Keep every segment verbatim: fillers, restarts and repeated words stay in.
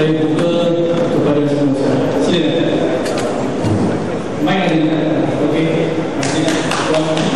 saya buka kepada semua. Silakan. Mic ada di sana. Okey. Terima kasih.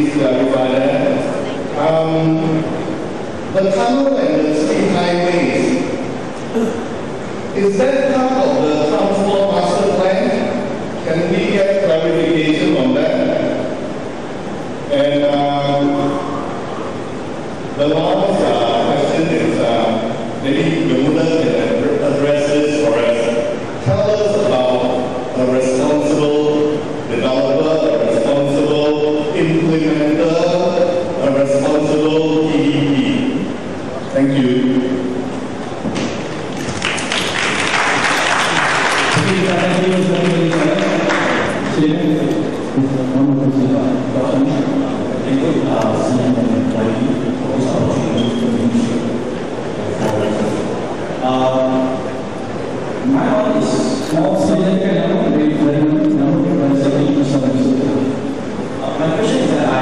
Um, the tunnel and the street highways Is that part of the transport master plan? Can we get clarification on that? And um, the last uh, question is uh, maybe Yamuna can address this for us. Tell us about a responsible developer, a responsible implementer, a responsible P D P. Thank you. My one is small, significant, very, very number, very significant. My question is that I,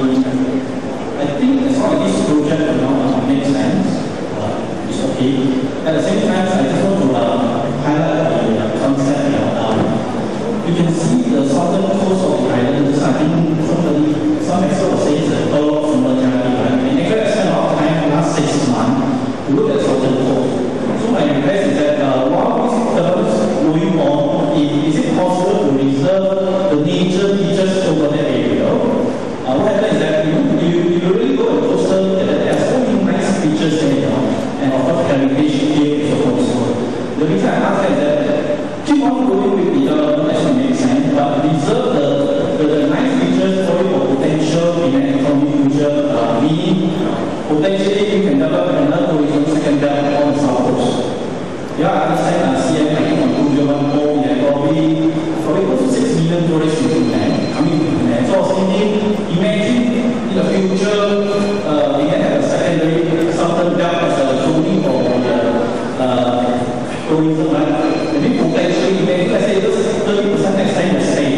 I think as long as this project you know, makes sense, uh, it's okay. At the same time, I just want to uh, highlight the uh, concept. You know, um, you can see the southern coast of the island. I think somebody, some expert was saying that all of the journey, right? And actually, I spent a lot of time last six months to look at southern coast. So my request is that uh, while this terms going on, is it possible to reserve the nature features over that area? Uh, what happens is that you, you, you really go and coastal, there are so many nice features there, you know, and of course heritage here is also. The reason I ask that is that keep on going with the development as it makes sense, but reserve the, the, the nice features for your potential in an economic future, uh, meaning potentially you can develop another tourism second belt on the south coast. Yeah, I understand uh, C M I think on two zero one four, we have probably, probably close to six million tourists in Brunei, coming to Brunei. So I was thinking, imagine in the future, uh, we can have a secondary southern belt as a zoning for the uh, tourism, right? Maybe potentially, maybe let's say thirty percent extend the stay,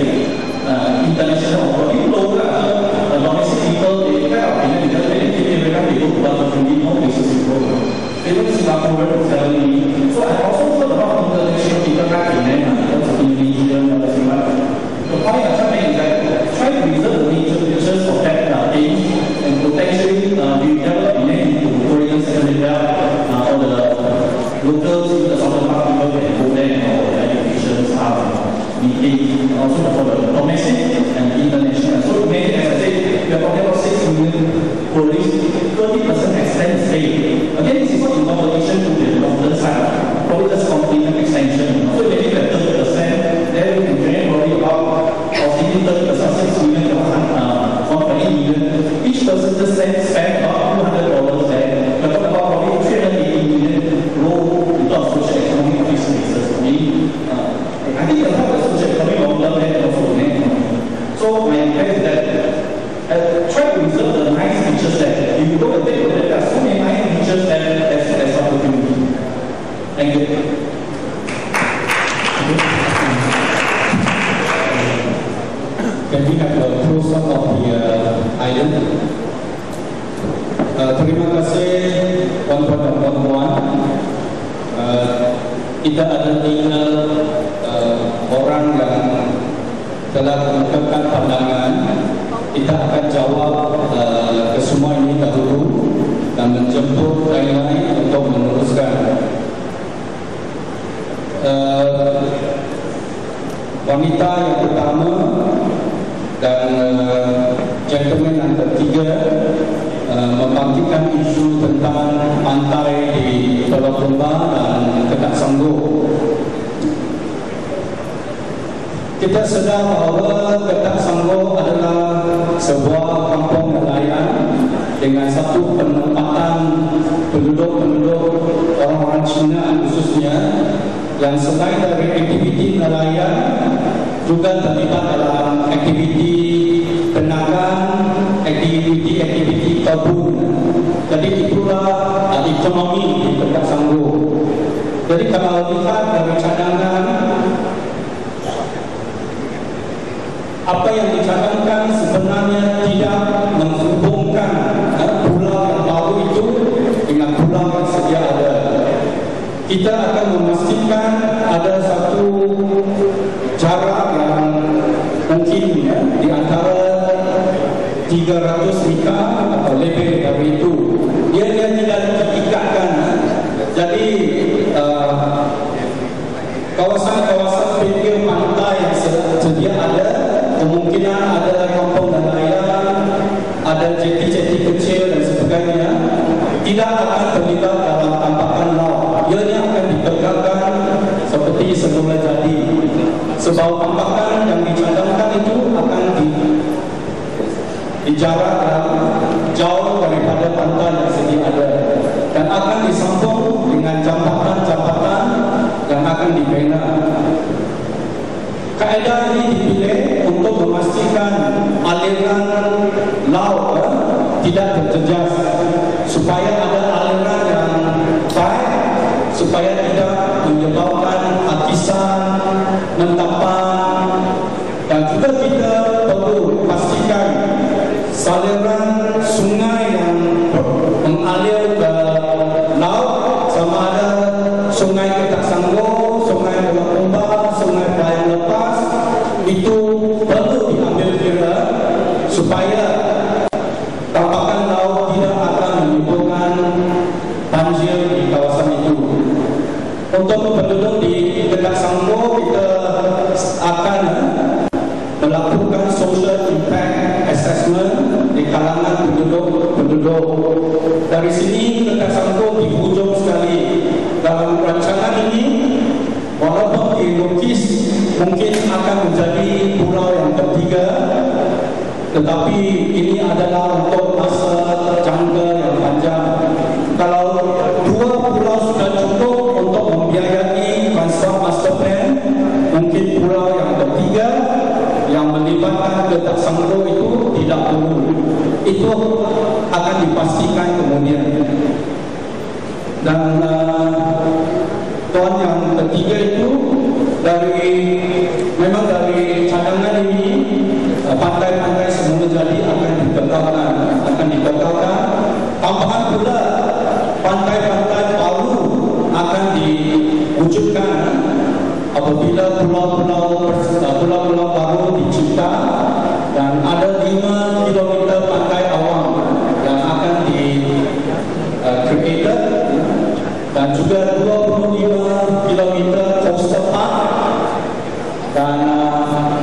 uh, international, or even local, uh, domestic people, they kind of, you know, they keep it very they go to other countries, no places to go. Even Singapore was telling me. So I also thought about international people back in there, in terms of Indonesia and other things. The point I'm trying to make is that try to reserve the nature features of that uh, age and potentially uh, we develop in there into tourism secondary belt uh, or the locals, the southern part people can go there and all the education stuff and meeting, and also for the domestic and international. So maybe as I said, we are talking about six million tourists, thirty percent extend stay. Again, this is not in competition to the northern side, probably just complement extension. So maybe we have thirty percent, then we can generate probably about, or maybe thirty percent, six million to uh, one point eight million. Each person just spend about two hundred dollars there. We're talking about probably three hundred eighty million row in terms of social economic spaces. I mean, uh, I think the part of social economic long term and also the net economy. So my advice is that uh, try to reserve the nice features that if you go and take a look, there are so many nice features that as, as opportunity. Thank you. Can we have a close-up of the uh, island? Uh, terima kasih tuan-tuan dan puan-puan. Uh, kita ada tinggal uh, orang yang telah mengungkapkan pandangan. Kita akan jawab uh, ke semua ini dahulu dan menjemput lain-lain untuk meneruskan. Uh, wanita yang pertama dan uh, gentleman yang ketiga uh, membangkitkan isu tentang pantai di Teluk Lembah dan Kedak Sangguh. Kita sedar bahawa Kedak Sangguh adalah sebuah kampung nelayan dengan satu penempatan penduduk-penduduk orang-orang Cina khususnya yang selain dari aktiviti nelayan juga terlibat dalam aktiviti penagang, aktiviti-aktiviti kebun. Jadi itulah uh, ekonomi di Kedak Sangguh. Jadi kalau lihat dari cadangan, apa yang dicadangkan sebenarnya tidak menghubungkan uh, pulau yang baru itu dengan pulau yang sedia ada. Kita akan memastikan ada satu jarak yang mungkin ya, di antara tiga ratus mita atau lebih dari itu. Dia dia tidak diikatkan. Jadi uh, tidak akan terlibat dalam tampakan laut. Ianya akan ditegakkan seperti semula jadi. Sebab tampakan yang dicadangkan itu akan di, di jarak yang jauh daripada pantai yang sedia ada dan akan disambung dengan jambatan-jambatan yang akan dibina. Kaedah ini dipilih untuk memastikan aliran laut eh, tidak terjejas, supaya ada aliran yang baik, supaya tidak menyebabkan hakisan, mentapan, dan juga kita perlu pastikan saluran sungai yang mengalir ke laut, sama ada sungai Ketak Sanggo, sungai Pulau Kumbang, sungai Pelayan Lepas, itu perlu diambil kira supaya tampakan laut tidak akan menimbulkan banjir di kawasan itu. Untuk penduduk di Ketak Sanggo, kita akan melakukan social impact assessment di kalangan penduduk-penduduk. Dari sini Ketak Sanggo di hujung sekali. Dalam rancangan ini, walaupun dilukis mungkin akan menjadi pulau yang ketiga, tetapi ini adalah untuk masa jangka yang panjang. Kalau dua pulau sudah cukup untuk membiayai Transform Master Plan, mungkin pulau yang ketiga yang melibatkan Ketak Sanggo itu tidak perlu. Itu akan dipastikan kemudian. Dan uh, tuan yang ketiga itu dari memang dari cadangan ini, uh, pantai-pantai semula jadi akan dikekalkan, akan dikekalkan. Tambahan pula pantai-pantai baru akan diwujudkan apabila pulau-pulau pulau-pulau baru dicipta, dan ada lima kilometer pantai awam yang akan di uh, created, dan juga dua puluh lima kilometer coastal park dan uh,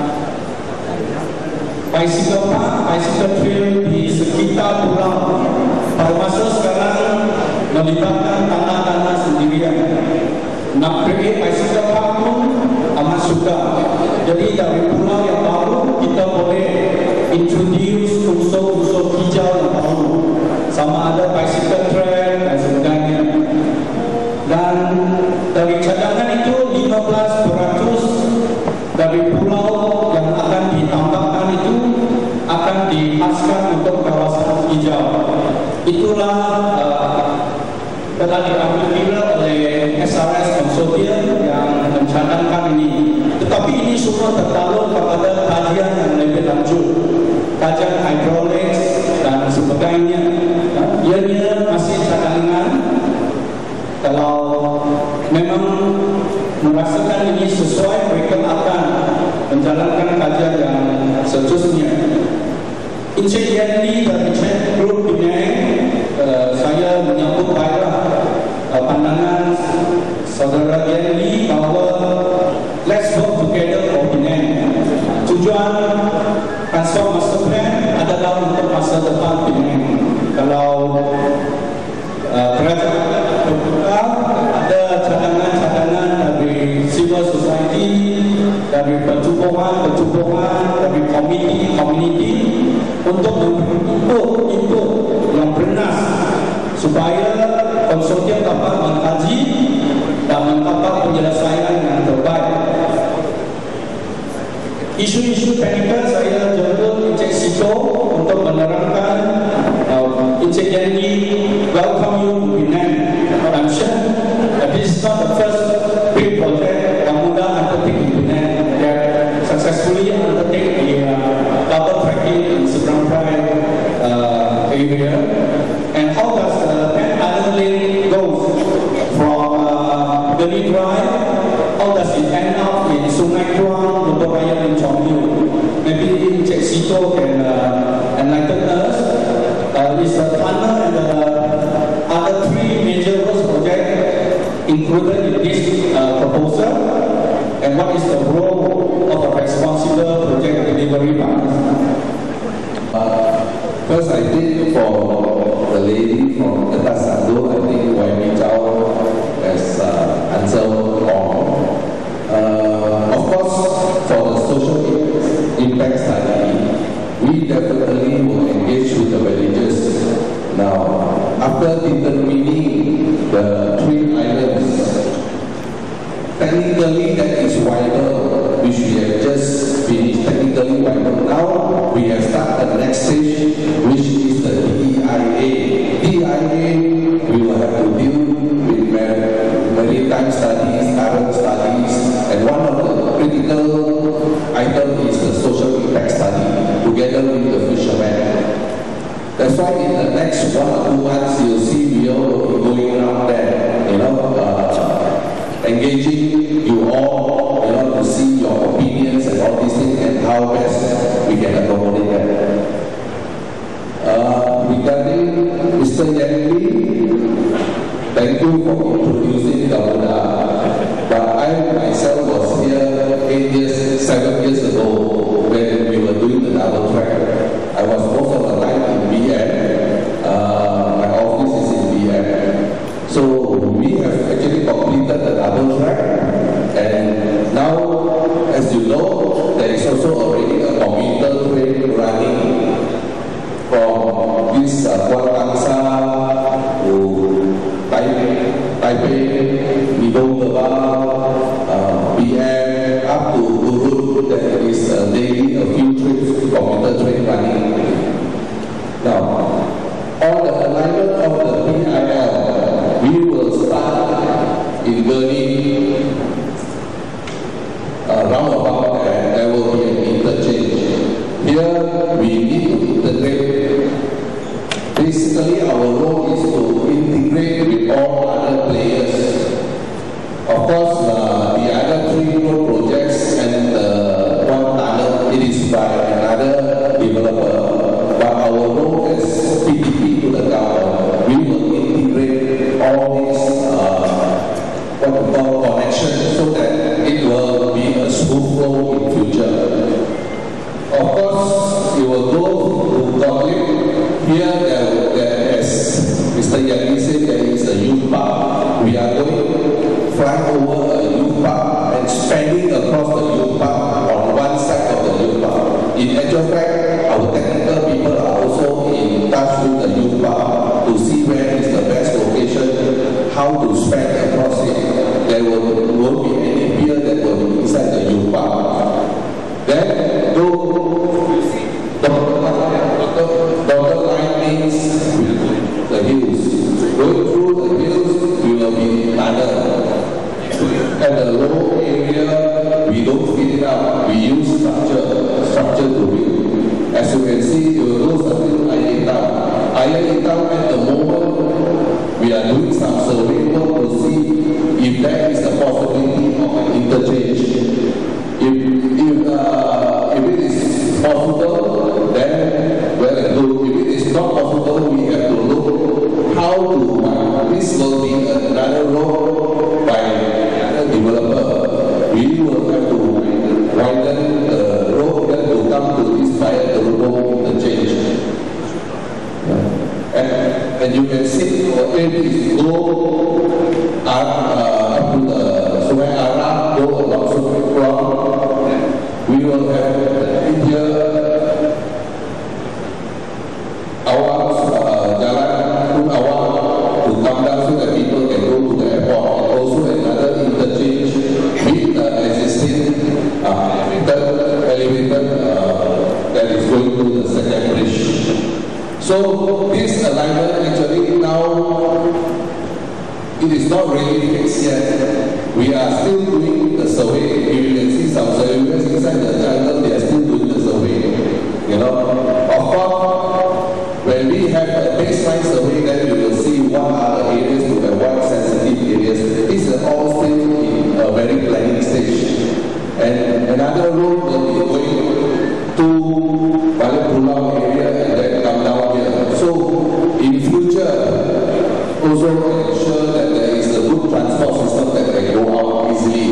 bicycle park, bicycle trail di sekitar pulau. Pada masa sekarang melibatkan tanah-tanah sendirian. Nak create bicycle park pun amat suka. Jadi dari pulau yang baru kita boleh introduce unsur-unsur hijau yang baru, sama ada bicycle trail dan sebagainya. Dan dari cadangan itu lima belas peratus dari pulau yang akan ditambahkan itu akan dihaskan untuk kawasan hijau. Itulah uh, telah diambil kira oleh S R S Konsortium yang mencadangkan ini. Tetapi ini semua tertakluk kepada kajian yang lebih lanjut, kajian hidrolik dan sebagainya. Ianya masih cadangan. Kalau memang merasakan ini sesuai, mereka akan menjalankan kajian yang seterusnya. Encik Yen Lee dari Encik Group Penang, uh, saya menyambut baiklah uh, pandangan saudara Yen Lee bahawa let's work together for Penang. Tujuan Transform Master Plan adalah untuk masa depan Penang. Kalau uh, kerajaan terbuka, ada cadangan-cadangan dari civil society, dari pertubuhan-pertubuhan, dari community-community untuk memberi input yang bernas supaya konsortium dapat mengkaji dan mendapat penyelesaian yang terbaik. Isu-isu teknikal saya jemput Encik Sito untuk menerangkan. uh, Encik Yen Lee, welcome you to Penang. I'm sure that this is not the first big project yang mudah undertake in Penang. They have successfully undertake the uh, double tracking in Seberang Pride uh, area. And how does the Pan Island Link go from uh, Geni Drive? How does it end up in Sungai Kuang, Lubuk Raya, and Chong Yu? Maybe Encik Sito can uh, enlighten us. Uh, is the tunnel and the other three major roads project included in this uh, proposal? And what is the role of a responsible project delivery partner? Uh, first, I did for the lady from Ketak Sanggo. intervening the three islands. Technically, that is wider, which we have just finished. Technically wider. Now we have started the next stage, which is the D E I A. D E I A, we will have to deal with maritime studies, current studies, and one of the critical items is the social impact study, together with the fishermen. That's why in the next one or two months, you'll see we all going around there, you know, uh, engaging you all, you know, to see your opinions and all these things and how best we can accommodate that. Uh, regarding Mister Yan Lee, thank you for introducing Garuda. But I myself was here eight years, seven years ago when we were doing the double track. I was most of the time in B M. Uh, my office is in B M. So we have actually completed the double track. And now, as you know, there is also already a commuter train running from this uh, Kuala to Taipei, Taipei, Nidong Tebal, uh, B M, up to Turut. There is uh, daily a few trips, commuter train running. Now, on the alignment of the P I L, we will start in Gurney, uh, roundabout, and there will be an interchange. Here, we need to integrate. Basically, our role is to integrate with all other players. Of course, uh, the other three road projects and the one tunnel, it is by another developer. But our role as P P P to the government, we will integrate all these uh, what we call connections so that it will be a smooth flow in future. Of course, you will go to Gotland. Here, there, there is, Mister Yan Lee said, there is a youth park. We are going to fly over a youth park and spanning across the youth park on one side of the youth park. In actual fact, our technical people are also in touch with the youth park to see where is the best location, how to span across it. There will, won't be any pier that will be inside the youth park. Then, go, you see, the dotted line means the hills. Going through the hills, we will be tunnel. At the low area, we don't fill it up. We use structure, structure to build. As you can see, you will go something Iron Town. Iron Town at the moment, we are doing some survey work to see if there is a possibility of an interchange. If, if, uh, if it is possible, then well and good. If it is not possible, we have to look how to, uh, this will be another road by another developer. We will have to widen the road to come to this fire to go interchange. And, and you can see what it is go uh, up to the Sungai Arab, go along Sungai Kuala. We will have here our uh, Jalan Tun Awang to come down so that people can go to the airport, and also another interchange with the existing uh, elevated, elevated uh, that is going to the second bridge. So this alignment actually now it is not really fixed yet. We are still doing the survey. You can see some surveyors inside the jungle, they are still doing the survey. You know, of course, when we have a baseline survey, then we will see what are the areas to have what sensitive areas. These are all still in a very planning stage. And another road will be going to Balik Pulau area and then come down here. So in future, also ensure that there is a good transport system that can go out easily.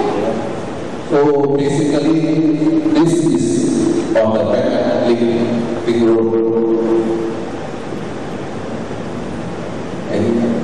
So basically, this is on the back link, link road. And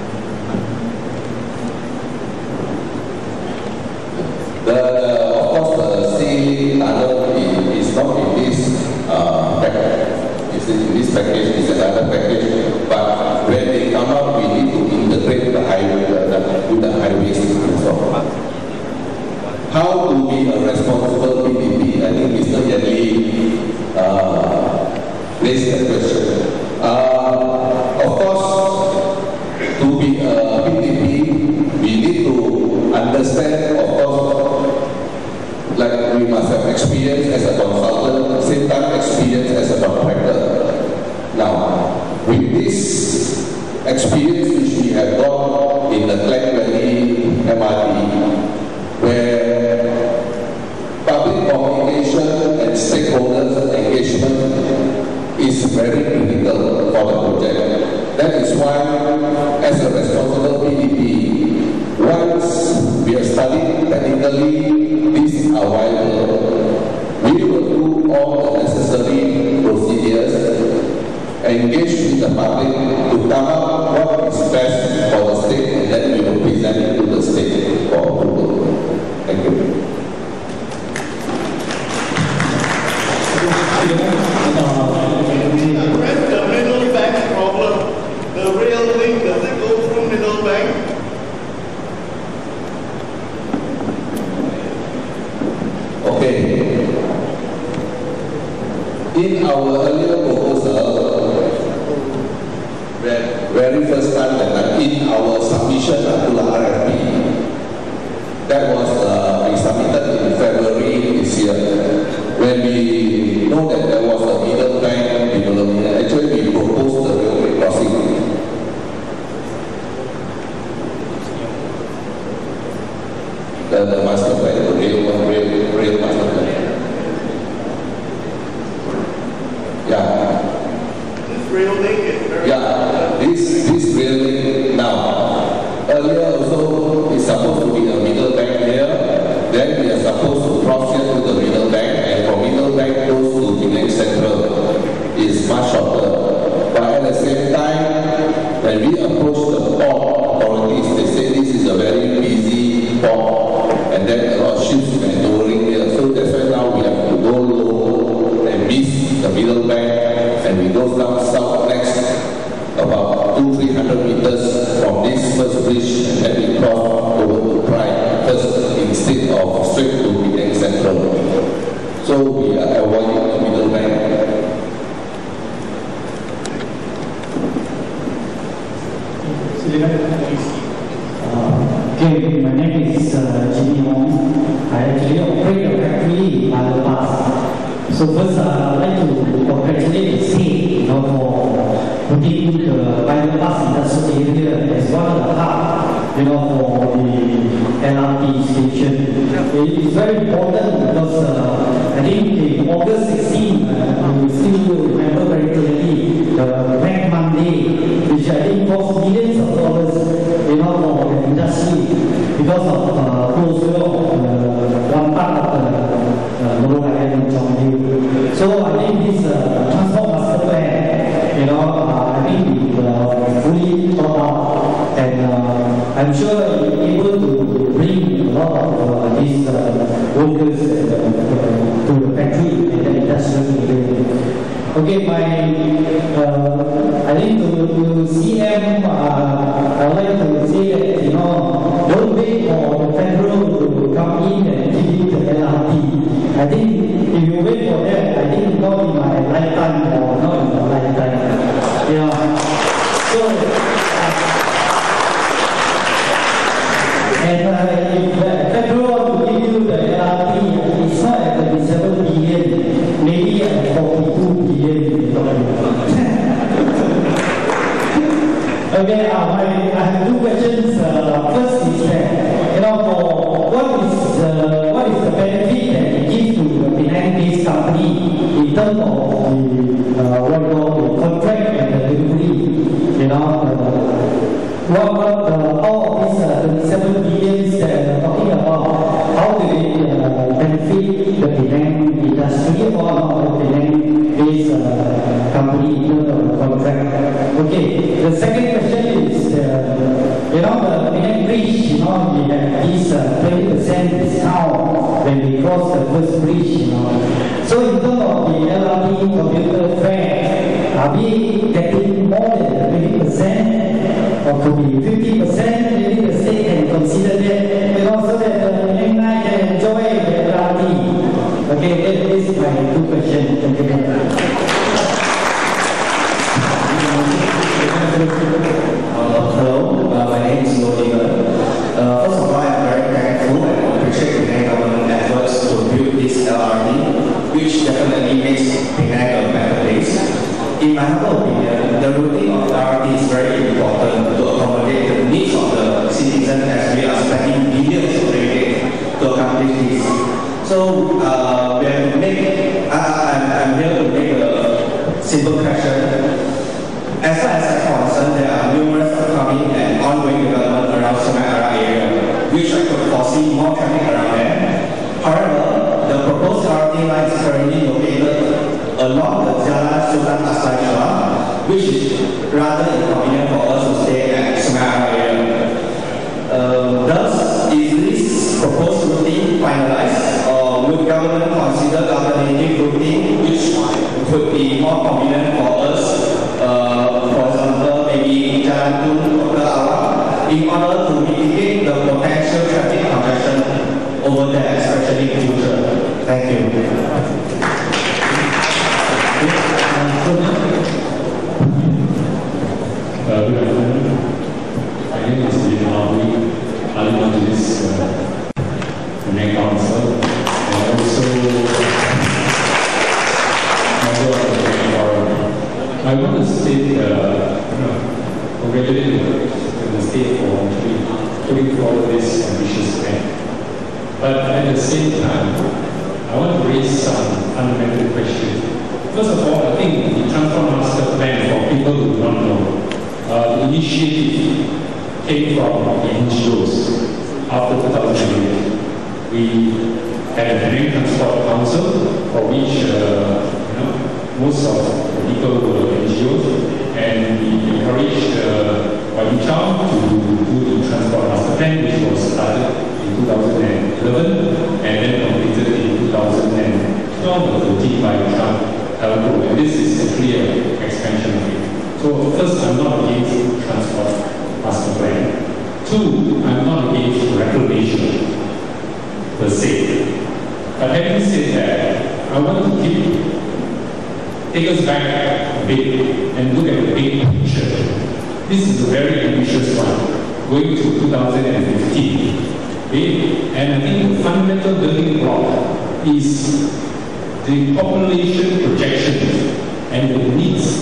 the, the, of course, the sea tunnel is not in this uh, package. In this package is another package, but when they come come out, we need to integrate the highway the, the, with the highways and so on. How to be a responsible P P P? I think Mister Yanli uh, raised that question. Uh, of course, to be a P P P, we need to understand, of course, like we must have experience as a consultant, same time experience as a contractor. Now, with this experience which we have got in the Klang Valley M R T, where public communication and stakeholders engagement is very critical for the project. That is why, as a responsible P D P, once we have studied technically this is viable, we will do all the necessary procedures, engage with the public to come up what is best for the state, and then we will present it to the state for approval. Thank you. Address the middle bank problem. The real thing, does it go through middle bank? Okay. In our earlier proposal, very first time that in our submission to the R F P, that was uh, we submitted in February this year. When we know that there was a middle bank development, actually we proposed the railway crossing. The, the master plan, the rail, rail, rail master plan. Yeah. This rail link is very Yeah, this, this rail link now. Earlier also is supposed to be a middle bank here, then we are supposed to cross here to the middle bank, and from middle bank goes to Penang Central. Is much shorter. But at the same time, when we approach the port authorities, they say this is a very busy port, and then a lot of ships are touring here. So that's why now we have to go low and miss the middle bank, and we go down south next about two, three hundred meters from this first bridge, and then we cross over to Pride first instead of straight to Penang Central. So we are avoiding the middle bank. Uh, okay, my name is uh, Jimmy Wong. I actually operate a factory in Biogas. So first, uh, I'd like to congratulate the state, you know, for putting the Biogas industrial area as one of the hub, you know, for the L R T station. It is very important because uh, I think in August sixteenth, uh, we still remember very clearly the Black Monday, which I think cost millions of dollars, you know, for the industry because of uh, closure of uh, one part of the uh, Lower Island Chongqing. So I think this uh, transport master plan, you know, uh, I think it uh, fully thought out, and uh, I'm sure it's able to bring a lot of uh, these uh, workers uh, to the factory and the industrial area. Okay, my, uh, I think to, to C M, uh, I would like to say that, you know, don't wait for the federal to come in and give you the L R T. I think if you wait for that, I think not in my lifetime or not in your lifetime. Yeah. So, uh, and uh, if the federal to give you the L R T, it's not at thirty-seven billion, maybe at forty-two billion. Okay, uh, my, I have two questions. Uh, first is that, you know, for what is uh, what is the benefit that it gives to the Penang-based company in terms of the uh, what you call the contract and the delivery? You know, uh, what what uh, all of these uh, thirty-seven billions that we're talking about, how do they uh, benefit the Penang industry or not the Penang-based uh, company in terms of the contract? Okay, the second question is, uh, you know, the Penang Bridge, you know, we have this uh, twenty percent discount when we cross the first bridge, you know. So in terms of the L R T commuter fare, are we getting more than twenty percent? or could be fifty percent, maybe the state can consider that, you know, so that the Penang can enjoy the L R T. Okay, that is my two questions. Thank you very much. Uh, hello, uh, my name is Lodiger. Uh, first of all, I'm very thankful and appreciate the Penang government efforts to build this L R T, which definitely makes Penang a better place. In my humble opinion, the routing of L R T is very important to accommodate the needs of the citizens as we are spending billions of ringgit to accomplish this. So, uh, we have to make, I, I'm, I'm here to make a simple question. As far as I'm concerned, there are numerous upcoming and ongoing development around Sungai Arah area, which I could foresee more traffic around there. However, the proposed L R T line is currently located along the Jalan Sultan Aslan Shah, which is rather inconvenient for us to stay at Sungai Arah area. Uh, thus, is this proposed routing finalized, or would government consider alternative routing which could be more convenient for us? Uh, for example, maybe Jalan Tun Kota Awang, in order to mitigate the potential traffic congestion over there, especially in future. Thank you. Uh, good afternoon. My name is Din Awi. I belong to this uh, Penang Council, and also member of the Penang Parliament. I want to state, uh, you know, congratulate the state for actually putting forward this ambitious plan. But at the same time, I want to raise some fundamental questions. First of all, I think the Transport Master Plan, for people who do not know, uh, the initiative came from the N G Os after two thousand eight. We had a Penang Transport Council, for which uh, you know, most of the people were N G Os, and we encouraged uh, Wadi Chow to do the Transport Master Plan, which was started in two thousand eleven and then completed in two thousand twelve or thirteen by Trump. And this is a clear expansion of it. So first, I'm not against Transport Master Plan. Two, I'm not against reclamation per se. But having said that, I want to keep, take us back a bit and look at the big picture. This is a very ambitious one, going to two thousand fifteen. Okay? And I think the fundamental building block is the population projections and the needs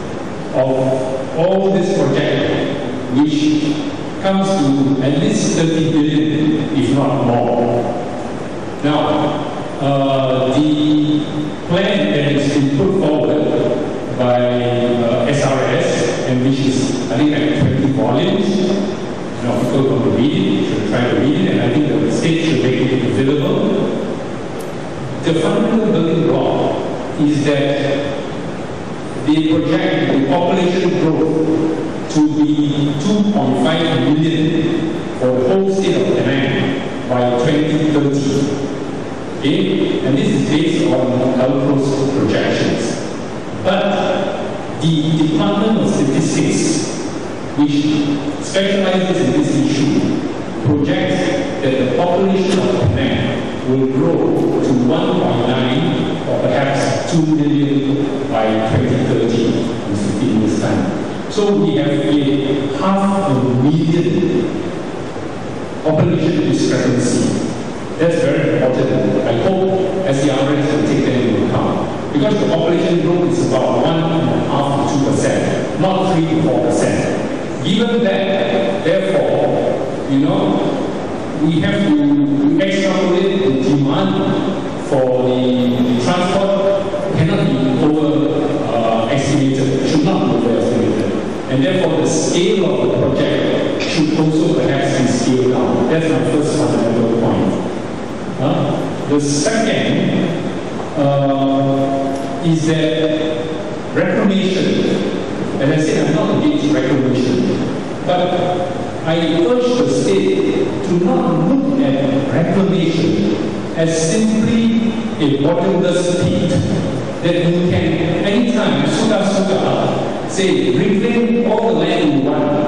of all this project, which comes to at least thirty billion, if not more. Now, uh, the plan that has been put forward by uh, S R S, and which is, I think, like twenty volumes, you know, people want to read it, should try to read it, and I think that the state should make it available. The fundamental building block is that they project the population growth to be two point five million for the whole state of Penang by twenty thirty. Okay? And this is based on Alpro's projections. But the Department of Statistics, which specializes in this issue, projects that the population of Penang will grow to one point nine or perhaps two million by twenty thirty, in fifteen years' time. So we have a half a million population discrepancy. That's very important. I hope S C R S will take that into account. Because the population growth is about one point five to two percent, not three to four percent. Given that, therefore, you know, we have to extrapolate the demand for the transport cannot be over uh, estimated, should not be overestimated. And therefore the scale of the project should also perhaps be scaled down. That's my first fundamental point. Uh, the second uh, is that reclamation, as I said, I'm not against reclamation, but I urge the state to not look at reclamation as simply a bottomless pit that you can anytime, suka suka, say, reclaim all the land you want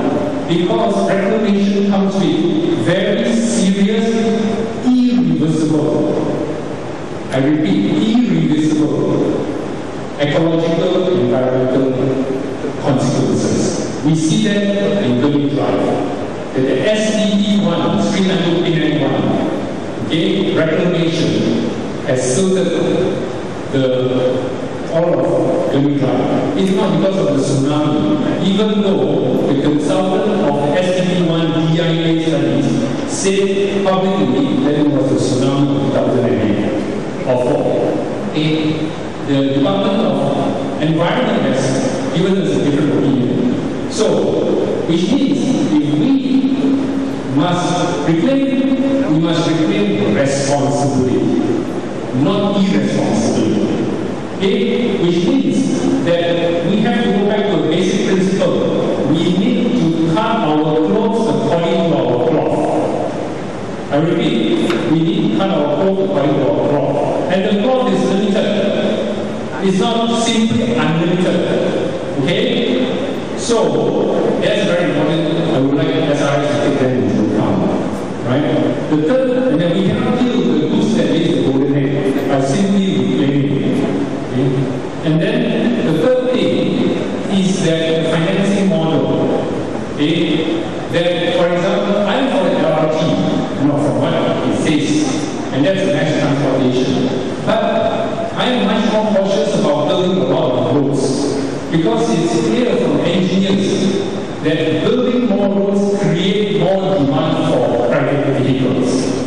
because reclamation comes with very serious, irreversible, I repeat, irreversible ecological, environmental consequences. We see that in Gurmit Drive. The S D P one, Sri Lanka P N one, okay, reclamation has silted the all of Gurmit Drive. It's not because of the tsunami, even though the consultant of the S D P one D I A studies said publicly that it was the tsunami of two thousand eight or four. Okay. The Department of Environment has given us a different opinion. So, which means if we must reclaim, we must reclaim responsibly, not irresponsibility. Okay? Which means that we have to go back to a basic principle. We need to cut our clothes according to our cloth. I repeat, we need to cut our clothes according to our cloth. And the cloth is limited. It's not simply unlimited. Okay? So, that's very important. I would like S R S to take that into account. Right? The third, and then we cannot kill the goose that lays the golden egg by simply reclaiming it. Okay? And then the third thing is that the financing model. Okay? That, for example, I'm for the L R T, you know, from what it says, and that's the mass transportation. But I am much more cautious about building a lot of roads because it's clear from engineers that building more roads create more demand for private vehicles.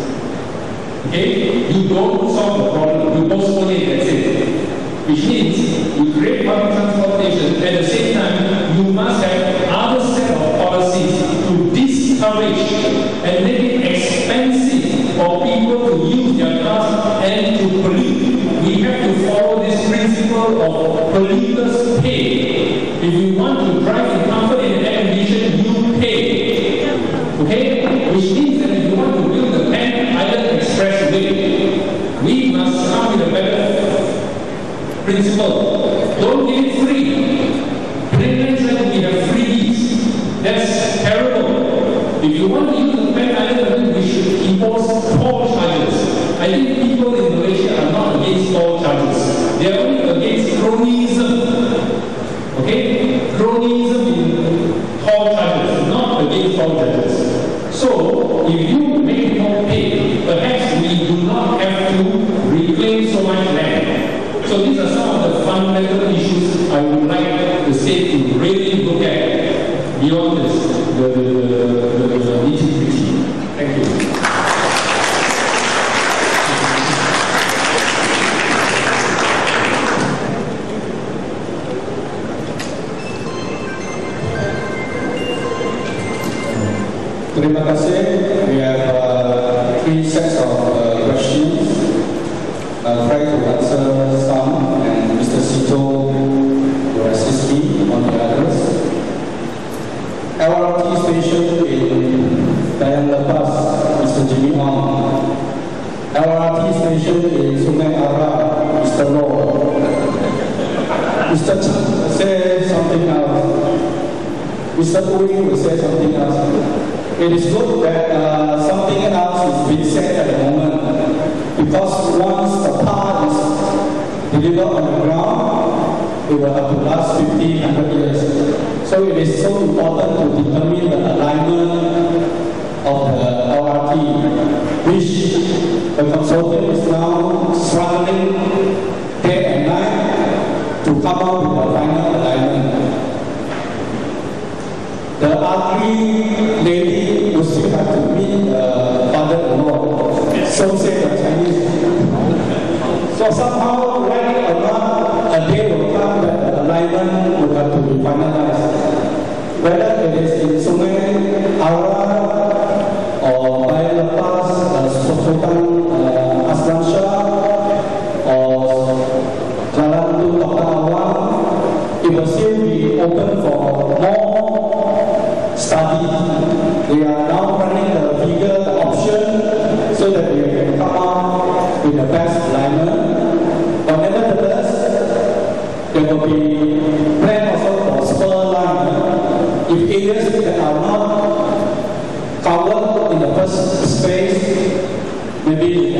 Okay? You don't solve the problem, you postpone it, that's it. Which means you create public transportation, at the same time you must have other set of policies to discourage and make it expensive for people to use their cars and to pollute. We have to follow this principle of polluters pay. If you want to drive in comfort and air condition, you pay. Okay? Which means that if you want to build the Pan Island Expressway, we must come with a better principle. Don't give it free. Plain said we have freebies. That's terrible. If you want to use the Pan Island, we should impose toll charges. I think people in Malaysia are not against toll charges. They are only against cronyism. Okay? Cronyism in toll charges, not against toll charges. So, if you make more pay, perhaps we do not have to reclaim so much land. So these are some of the fundamental issues I would like the state to really look at beyond this, the, the, the, the, the nitty-gritty. Thank you. Terima kasih. We have uh, three sets of uh, questions. I'll try to answer some, and Mister Sito will assist me on the others. L R T station in Dayang Lepas, Mister Jimmy Wong. L R T station in Sungai Ara, Mister Loh. Mister Chen will say something else. Mister Ui will say something else. It is good that uh, something else is being said at the moment, because once the power is delivered on the ground, it will have to last fifty, one hundred years. So it is so important to determine the alignment of the L R T, which the consortium is now struggling day and night to come up with a final alignment. The ugly lady will still have to meet the father-in-law. So say the Chinese. So somehow, right or not, a day will come that the alignment will have to be finalized. Whether it is in Sungai Ara or Dayang Lepas, uh, Sultan uh, Aslan Shah, or Jalan Tun Dr. Awang, it will still be open for more study. We are now running the figure, the option, so that we can come up with the best alignment. But nevertheless, there will be plan also for spur line. If areas that are not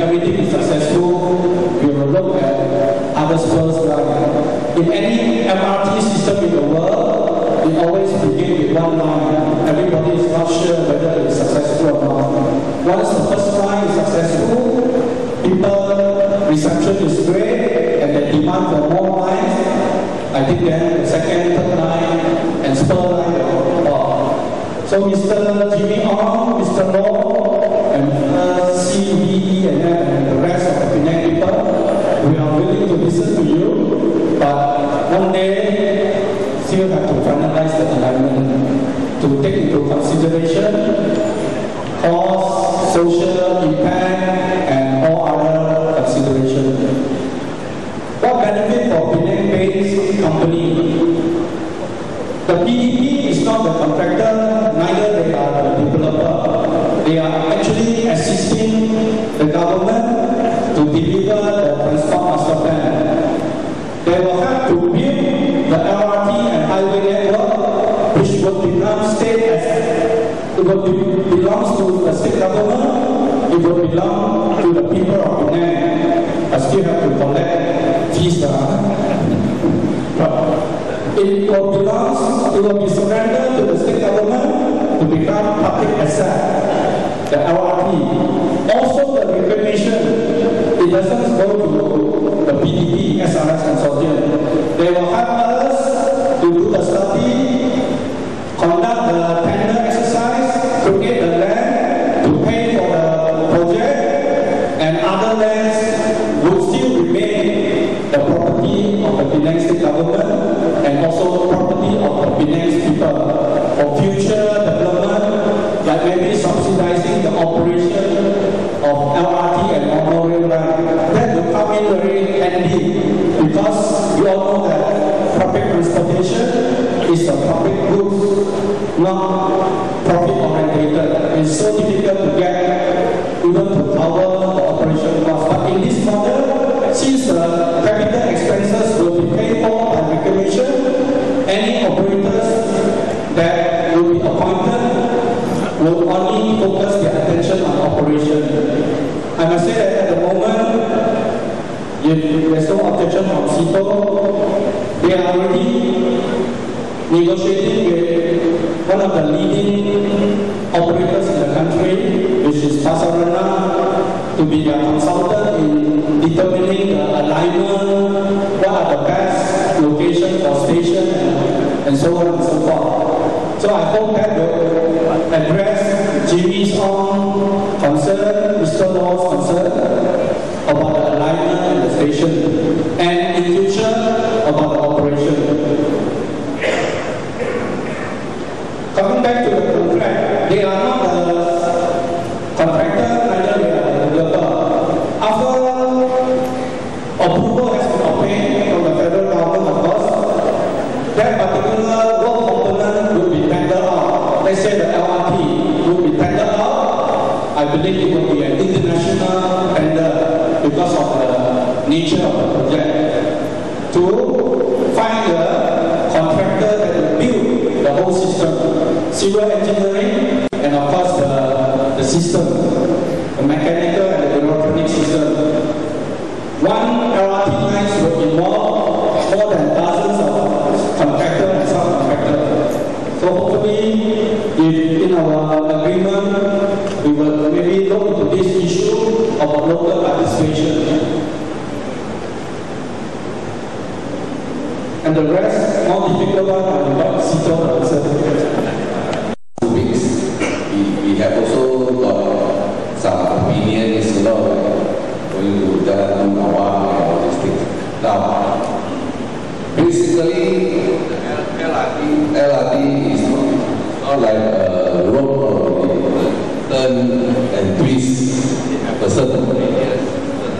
everything is successful, we will look at other spurs line. In any M R T system in the world, it always begins with one line. Everybody is not sure whether it is successful or not. Once the first line is successful, people reception is great, and the demand for more lines, I think then the second, third line, and spur line will follow. So Mister Jimmy Ong, Mister Law, and uh, C B E and, and the rest of the Penang people, we are willing to listen to you, but one day still have to finalize the alignment to take into consideration cost, social impact, and all other considerations. What benefit for Penang-based company? The P D P is not the contractor, neither they are the developer. They are actually assisting the government to deliver the transport master plan. They will have to build the L R T and highway network, which will become state as it will be, belongs to the state government, it will belong to the people of Penang. I still have to collect fees. It will belong, it will be surrendered to the state government to become public asset, the L R T. Also the reclamation, it doesn't go to the P D P, S R S consortium. They will help us to do the study, conduct the tender exercise, create the land, to pay for the project, and other lands will still remain the property of the Penang state government and also the property of the Penang people for future development, like maybe subsidizing the operation of L R T and monorail line. That will come in very handy because you all know that public transportation is a public good, not profit oriented. It's so difficult to get even to cover the operation cost. But in this model, since the capital expenses will be paid for by reclamation, any operators that will be appointed will only focus their attention on operation. I must say that at the moment, if there's no objection from C I T O, they are already negotiating with one of the leading operators in the country, which is Pasarana, to be their consultant in determining the alignment, what are the best locations for station, and, and so on and so forth. So I hope that will address Jimmy's own concern, Mister Law's concern about the alignment and the station, and in future about the operation. Coming back to the contract, they are not the contractor, neither they are the developer. After approval has been obtained from the federal government, of course, that particular work component will be tendered out. Let's say the L R T will be tendered out. I believe it will be an international tender because of the nature of the project. To find the contractor that will build the whole system, civil engineering, and of course the, the system, the mechanical and the electronic system. One L R T lines will involve more than dozens of contractors and subcontractors. So hopefully, if in our agreement, we will maybe look into this issue of local participation. And the rest, more difficult one, I will not sit down and answer. Two weeks, we, we have also got some opinions, you know, going to Jalan Awang and all these things. Now, basically, L R T, L R T is not, not like a road or turn and twist a certain radius.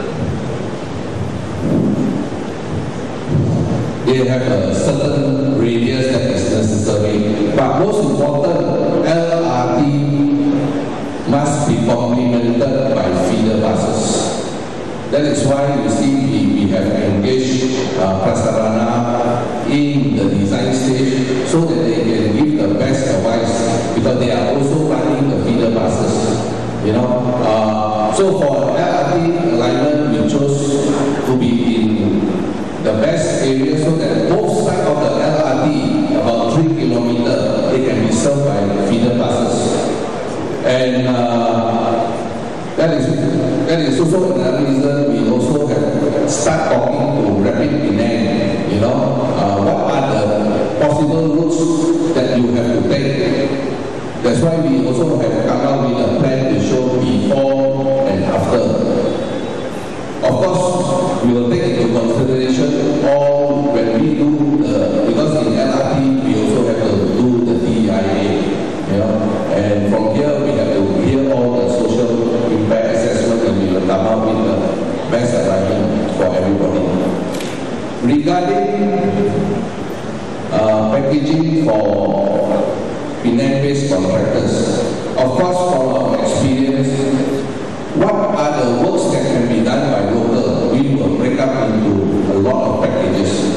They have a certain radius that is necessary, but most important, L R T must be complemented by feeder buses. That is why you see we, we have engaged uh, Prasarana in the design stage so that they can give the best advice, because they are also running the feeder buses. You know, uh, So for L R T alignment, we chose to be in the best area so that both sides of the L R T, about three kilometers, they can be served by feeder buses. And uh, that is that is also another reason we also have start talking to Rapid Penang. You know, uh, what are the possible routes that you have to take? That's why we also have come up with a plan to show before and after. Of course, we will take into consideration all when we do the, because in L R T we also have to do the D I A, you know, and from here we have to hear all the social impact assessment and we will come up with the best alignment for everybody. Regarding uh, packaging for Penang-based contractors, of course, from our experience, what are the works that can be done by local? We will break up into a lot of packages.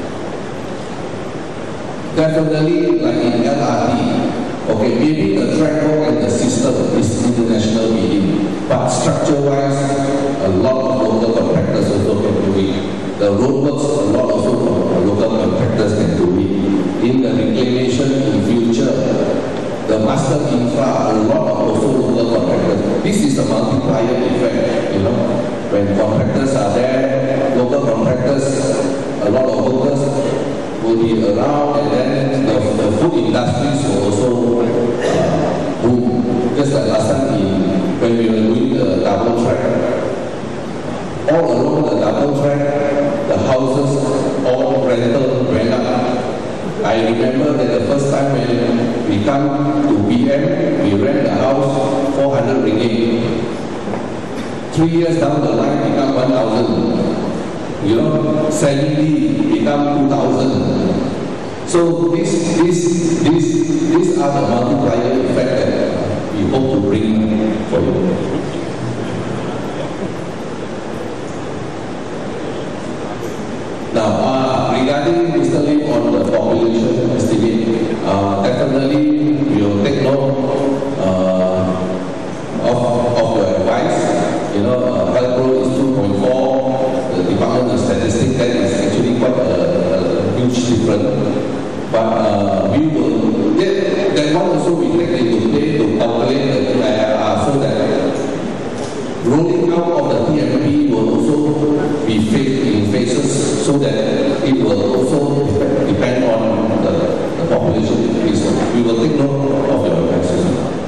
Definitely, like in L R T, okay, maybe the track work and the system is international meaning, but structure-wise, a lot of local contractors also can do it. The roadworks, a lot also local contractors can do it. In the reclamation in future, the master infra, a lot of also local contractors. This is the multiplier effect, you know. When contractors are there, local contractors, a lot of workers will be around, and then the, the food industries will also uh, boom. Just like last time in, when we were doing the double track. All along the double track, the houses, all rental went up. I remember that the first time when we come to B M, we rent the house four hundred ringgit. Three years down the line, become one thousand. You know, suddenly become two thousand. So this, this, this, these are the multiplier effect that we hope to bring for you. Now, uh, regarding Mister Lim on the population estimate, uh, definitely we will take note uh, of, of your advice. You know, uh, health growth is two point four. The Department of Statistics, that is actually quite a, a huge difference. But uh, we will, that, that one also we take into play to calculate the T I R so that rolling out of the T M P will also be phased in phases so that it will also depend on the, the population increase. We will take note of your advices.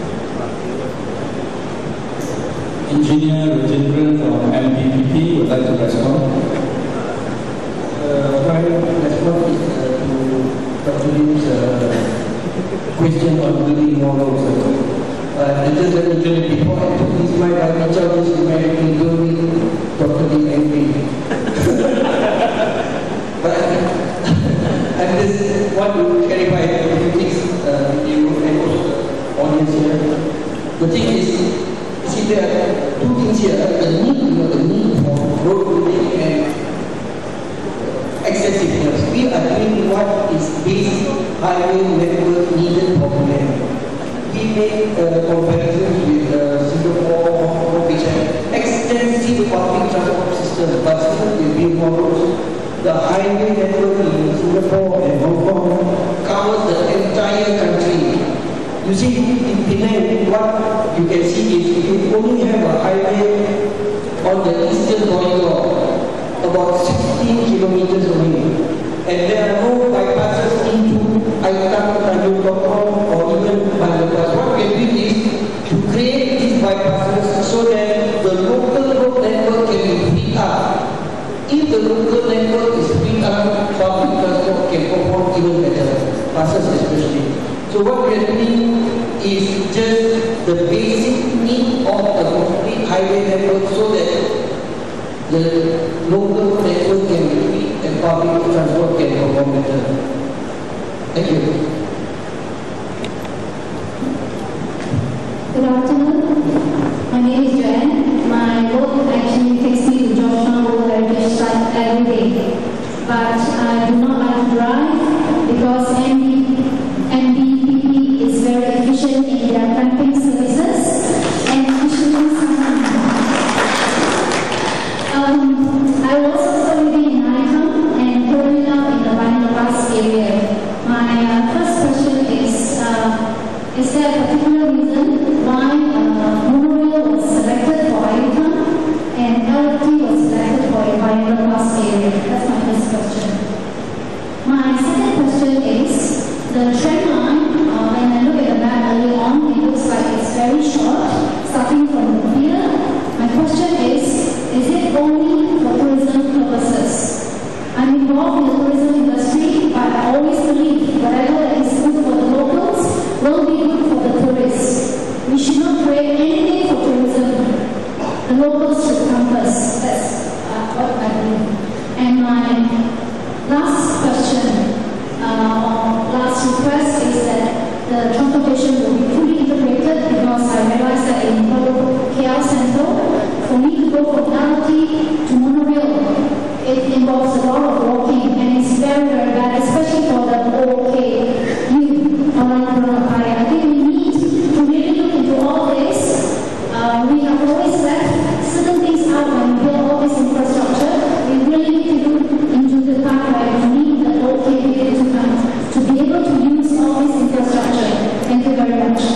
Engineer Rajendran from M P P P would like to respond. Uh, my response is uh, to Doctor Lim's uh, question on building more roads. Uh, the gentleman mentioned before I took this mic, I reached out this American girl with Doctor Lim angry. But I just want to clarify a few things uh, with you and also the audience here. The thing is, you see there are two things here, the need, you know, the need for road building and accessibility. We are doing what is basic highway network needed for Penang. We make uh, comparisons with uh, Singapore, which have extensive public transport system, but still they build more roads. The highway network in Singapore and Hong Kong covers the entire country. You see, in Penang, what you can see is you only have a highway on the eastern corridor, about sixteen kilometers away. And there are no bypasses into Aitan, Tanjung Tokong, or even Banjarmasin. What we did is to create these bypasses so that the local road network can be freed up. If the local network is freed up, public transport can perform even better, buses especially. So what we are doing is just the basic need of a complete highway network so that the local network can be free and public transport can perform better. Thank you. Good afternoon. My name is Joanne. My work actually takes me to Georgetown World Heritage Site every day. But I do not like to drive because M B P P is very efficient in their camping services and efficiently very short, starting from here. My question is, is it only for tourism purposes? I'm involved in the tourism industry, but I always believe whatever is good for the locals will be good for the tourists. We should not create anything for tourism. The locals should come first. That's uh, what I believe. And my last question, uh, last request is that the transportation will be fully integrated, because I realize that in K L Central, for me to go from L R T to monorail, it involves a lot of walking, and it's very, very bad, especially for the O K youth around Puranapai. I think we need to really look into all this. Uh, we have always left certain things out when we build all this infrastructure. We really need to look into the part where we need the O K people to come to be able to use all this infrastructure. Thank you very much.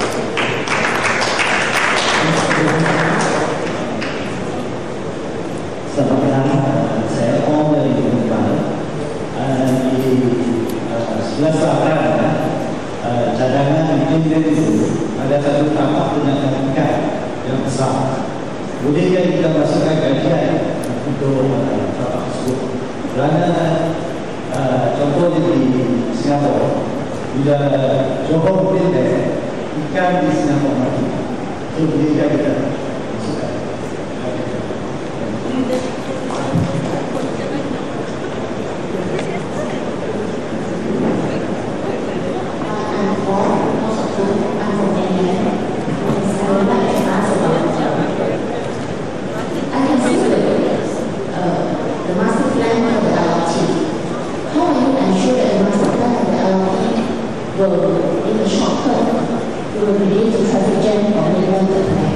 Selamat malam, saya Om dari Bungkal. Di sebelah selatan, cadangan Indian itu ada satu tapak dengan ikan yang besar. Kemudian kita masukkan gajian untuk tapak tersebut. Kerana contohnya di Singapura, bila Johor Benda, ikan di Singapura mati. Itu kemudian kita masukkan. In the short term, will relate to traffic jam or negative plan.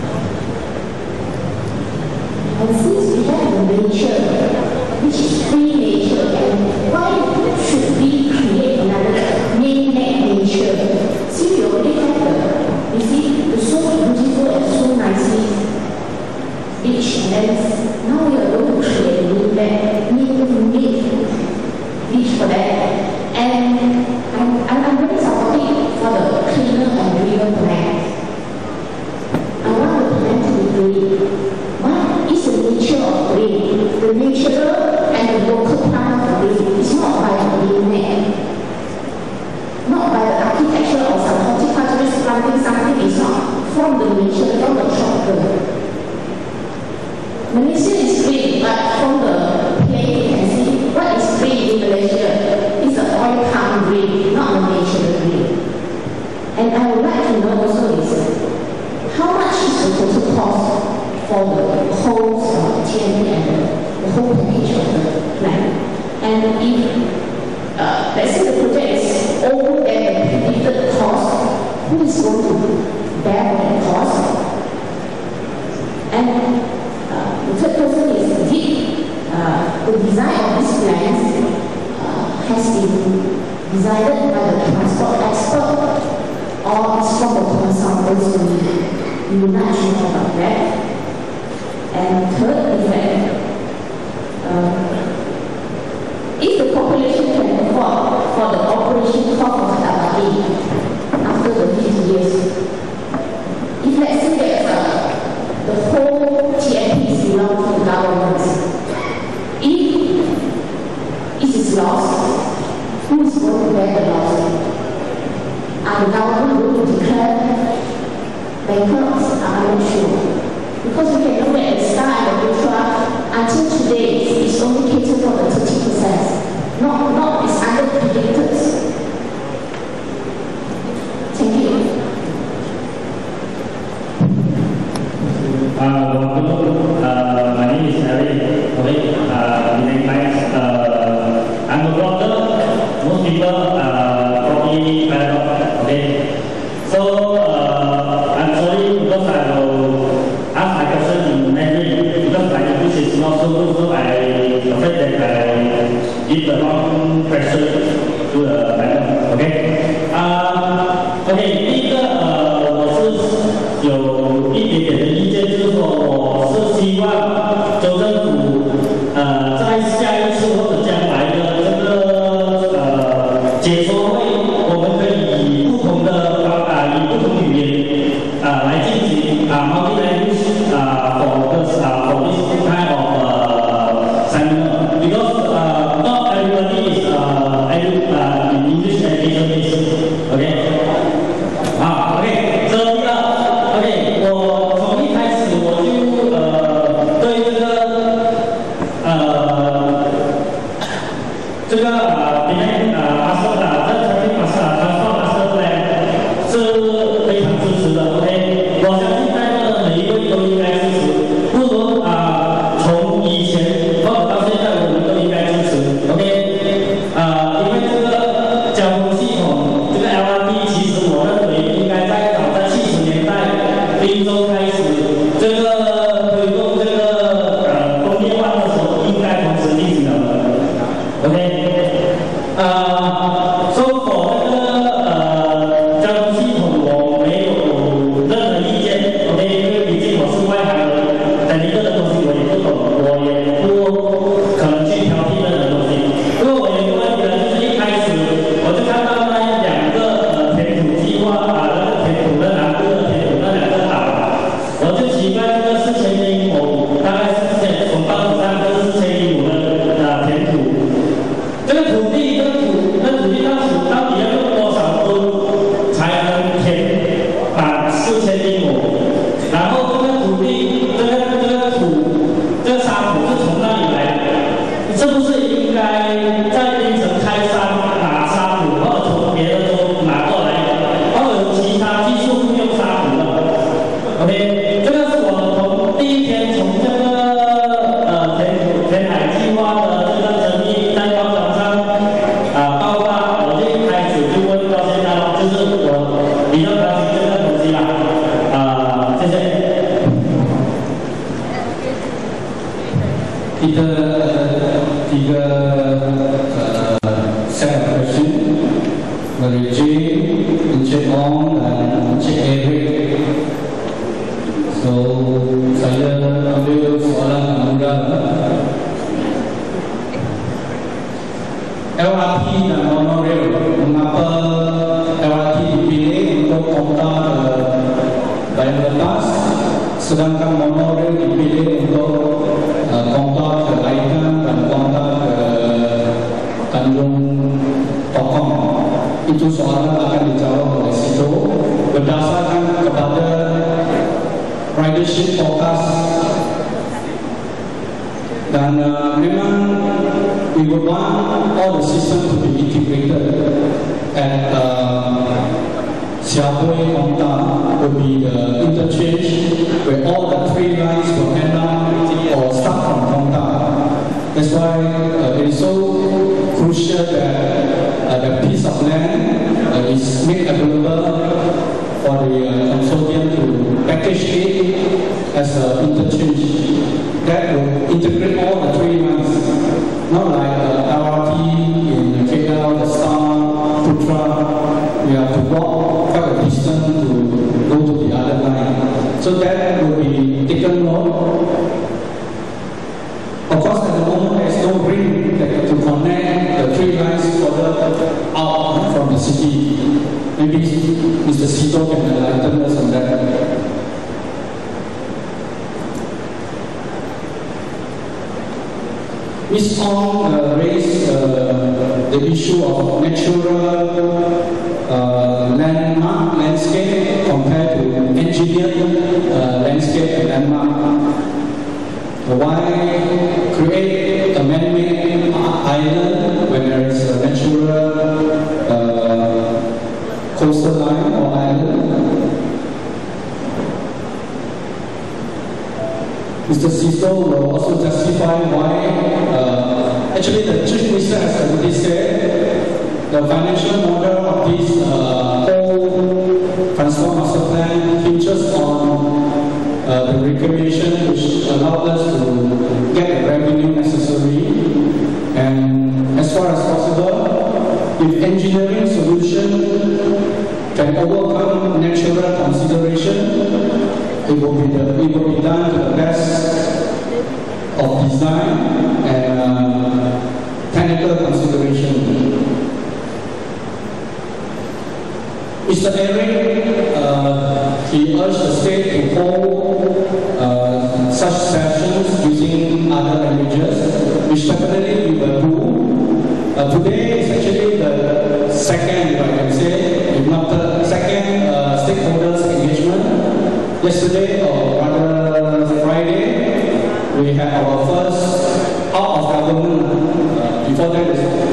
And since we have the nature, which is free nature, and why should we create another man-made nature? See, we already have the, you see, the so beautiful and so nicely beach, and now we are going to create a new man, new beach for that. And I'm, I'm very supportive for the cleaner and greener plan. I want the plan to be green. What is the nature of green? The natural and the local plant of green is not by the green man. Not by the architecture or some horticulturist planting something, is not from the nature, from the tropical. Malaysia is green, but from the plane you can see what is green in Malaysia. It's an oil palm green, not a natural green. And I would like to know also is how much is the total cost for the whole uh, T N P and the whole package of the plan. And if uh, let's say the project is over than the predicted cost, who is going to bear that cost? And uh, the third question is, did uh, the design of these plans has been decided by the transport expert or is from the consultants only? You will not know about that. And third is that uh, if the population can afford for the operation cost of the L R T after the fifty years, if let's say that uh, the whole T N P is belong to the government, if it is lost, who is going to bear the loss? Are the government going to declare bankrupt? I'm not sure. Because we can look at the sky and the ultra, until today it's only catered for the thirty percent. Not, not, it's under predicted. Thank you. Uh, good afternoon. Uh, my name is Harry. Okay. Uh, uh, I'm a blogger. Most people uh, probably find out. Okay. So uh, I'm sorry because I will ask my question in Mandarin because my English is not so good. So I afraid that I give the wrong question. uh, 来进行啊 multi-language 啊 for this 啊 for this kind of uh, seminar because uh, not everybody is uh, edu uh, in English education is okay 啊 OK 这第二 OK 我从一开始我就呃对这个呃这个呃里面呃 master 啊这 training master transform master plan 是非常支持的 OK 我相信在座的每一位都应该支持不论啊从以前或者到现在我们都应该支持 OK 啊因为这个交通系统这个 L R T 其实我认为应该在早在七十年代滨州开始这个推动这个呃工业化的时候应该同时进行的 OK 啊 so for 这个呃交通系统我没有任何意见 OK 因为毕竟我是外行人等一个的东西我也不懂我也不可能去挑剔任何东西因为我有一个问题呢就是一开始我就看到那两个呃填土计划啊那个填土的南部的填土那两个岛我就奇怪这个四千英亩大概是千从报纸上就是四千英亩的呃填土这个土地这个土那土地到底到底要用多少吨才能填满四千英亩然后这个土地这个这个土这个沙土是从哪里来的是不是应该在槟城开山拿沙土或者从别的州拿过来或者有其他技术是用沙土的 OK 这个是我从第一天从这个呃填土填海计划的这个争议在报章上啊爆发我就一开始就问到现在了就是我比较关心这个东西啦啊谢谢 Kita tiga uh, set of question dari J, Encik Ong dan Encik Eric. So saya ambil soalan yang mudah. L R T dan monorail, mengapa L R T dipilih untuk kota bayan lepas, sedangkan monorail dipilih untuk uh, kota ke Laikan dan kota ke Tanjung Tokong. Itu soalan akan dijawab oleh Sito berdasarkan kepada ridership forecast dan uh, memang we would want all the system to be integrated at uh, Siabui Kongta will be the interchange where all the three lines will end up or start from Kongta. That's why uh, it is so crucial that uh, the piece of land uh, is made available for the uh, consortium to package it as an interchange that will integrate all the three lines. Not like uh, L R T in K L, the Star, Putra, we have to walk quite a distance to go to the other line. So that will be taken note. Of course, at the moment there is no ring that to connect the three lines further out from the city. Maybe Mister Sito can enlighten us on that. Miz Ong uh, raised uh, the issue of natural uh, landmark landscape compared to engineered uh, landscape and landmark. Why create a man-made island when there is a natural uh, coastal line or island? Mister Sisto will also justify why, uh, actually the Chief Minister has already said the financial model of this uh, whole Transform Master Plan hinges on uh, the reclamation which allows us to get the revenue necessary, and as far as possible, if engineering solution can overcome natural consideration, it will be the, it will be done to the best of design and uh, technical consideration. Mister Eric uh, he urged the state to hold uh, such sessions using other languages, which definitely we will do. Uh, today is actually the second, if I can say, if not the second uh, stakeholders engagement. Yesterday, or rather Friday, we had our first out of government. Uh, before that,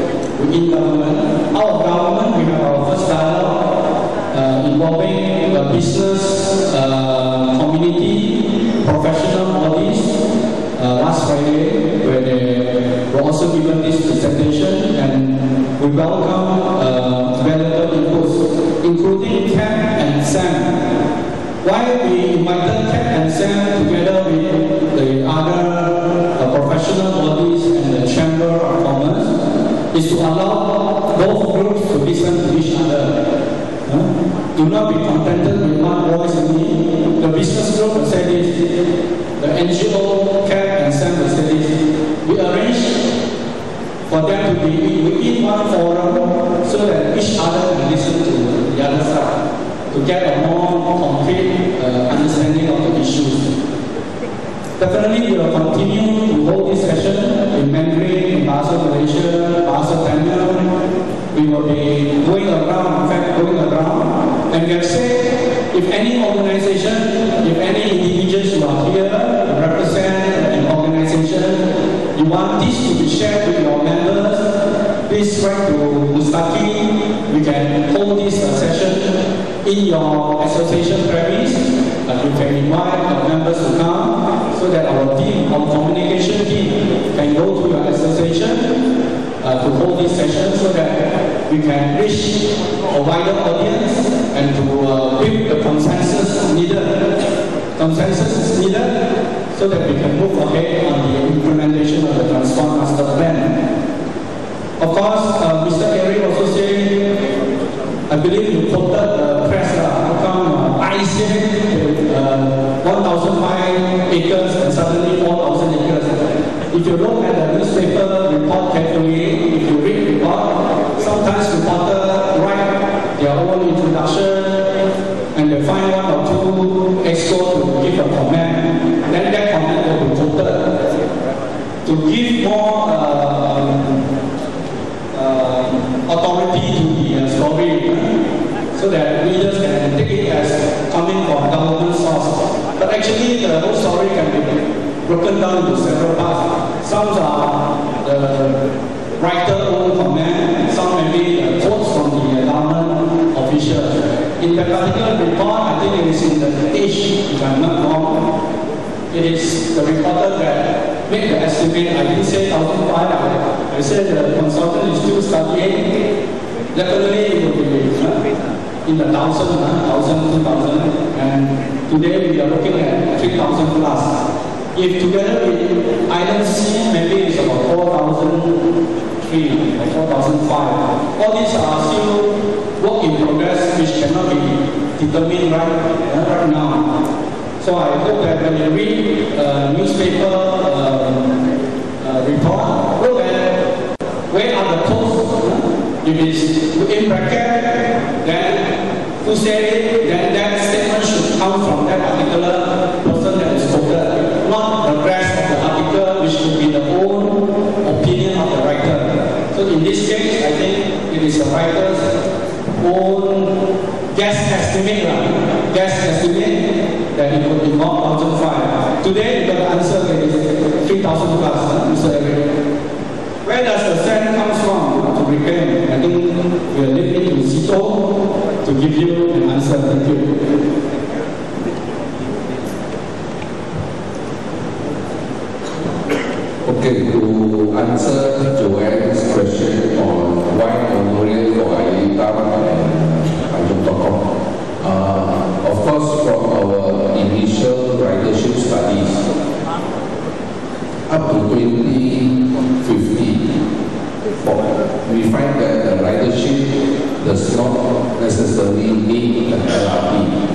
is in government. Out of government, we have our first dialogue uh, involving the business uh, community, professional bodies. Uh, last Friday, where they were also given this presentation, and we welcome uh, valuable inputs, including C A P and S A M. Why we invited C A P and S A M together with the other uh, professional bodies and the Chamber of Commerce is to allow both groups to listen to each other. Uh, do not be contented with one voice only. The business group will say this, the N G O, C A P and S A M will say this. We arrange for them to be within one forum so that each other can listen to the other side, to get a more concrete uh, understanding of the issues. Definitely we will continue to hold this session in Mandarin, in Bahasa Malaysia, Bahasa Tamil. We will be going around, in fact going around, and we have said if any organization, if any individuals who are here to represent an organization, you want this to be shared with your members, please write to Mustaqi. We can hold this uh, session in your association premise. Uh, you can invite the members to come so that our team, our communication team, can go to your association uh, to hold this session so that we can reach a wider audience and to uh, build the consensus needed. Consensus is needed so that we can move ahead on the implementation of the Transform Master Plan. Of course, uh, Mister Eric also said, I believe you quoted the press, uh, how come uh, I said uh, one thousand five acres and suddenly four thousand acres. If you look at the newspaper report carefully, if you read the report, sometimes reporters write their own introduction and they find one or two experts to give a comment, then that comment will be quoted to give more uh, uh, authority to the uh, story, uh, so that readers can take it as coming from government source. But actually, the whole story can be broken down into several parts. Some are the writer own comment, some may be uh, quotes from the government officials. In the particular report, I think it is in the Age, if I'm not wrong. It is the reporter that made the estimate. I didn't say one thousand five, I said the consultant is still studying. Definitely it will be uh, in the thousand, uh, thousand, two thousand, and today we are looking at three thousand plus. If together with Island C, maybe it's about four thousand three or four thousand five. All these are still work in progress, which cannot be determined right, uh, right now. So I hope that when you read uh, newspaper uh, uh, report, look at where are the posts. If it's in bracket, then who said it, then that statement should come from that particular person that is quoted, not the rest of the article, which should be the own opinion of the writer. So in this case, I think it is the writer's own guess estimate, right? Guess estimate that it would be one thousand five. Today, the answer is three thousand plus, huh, Mister Eric. Where does the sand come from to repair? I think we are leaving to Sito to give you an answer. Thank you. Okay, to answer Joanne's question on why memorial for Ayetam and Tanjung Tokoh. Uh, of course, from our initial ridership studies, up to twenty fifteen, we find that the ridership does not necessarily need an L R T.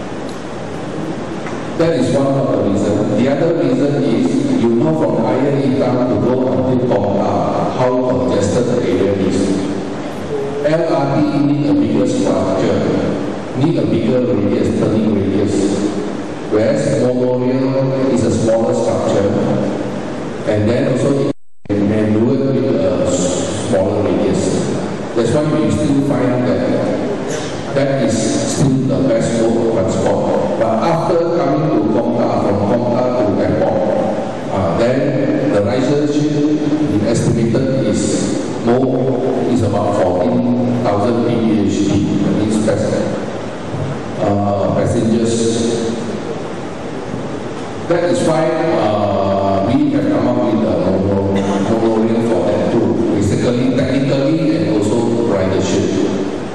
That is one of the reasons. The other reason is, you know from Ayetam to go until Tongkang, how congested the area is. L R T needs a bigger structure. need a bigger radius, turning radius. Whereas monorail is a smaller structure, and then also it can do it with a smaller radius. That's why we still find that that is still the best mode of transport. But after coming to Kong Ta, from Kong Ta to airport, uh, then the ridership estimated is more, is about fourteen thousand P P H D, that means uh, passengers. That is why uh, we have come up with a monorail for that too, basically technically and also ridership.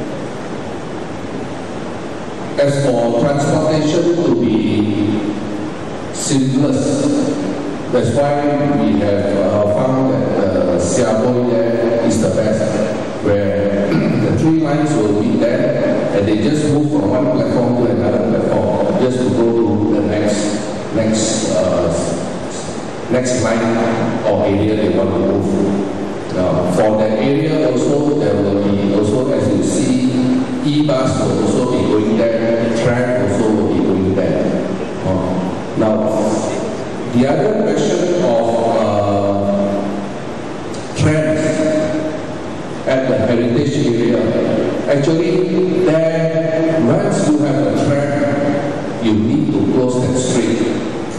As for transportation to be seamless, that's why we have uh, found that uh, Siaboi there is the best, where the three lines will be there and they just move from one platform to another platform just to go to the next next uh, next line or area they want to move. Uh, for that area also, there will be also, as you see, e-bus will also be going there, tram also will be going there. Uh, now, the other question of uh, trams at the heritage area, actually there, once you have a tram, you need to close that street.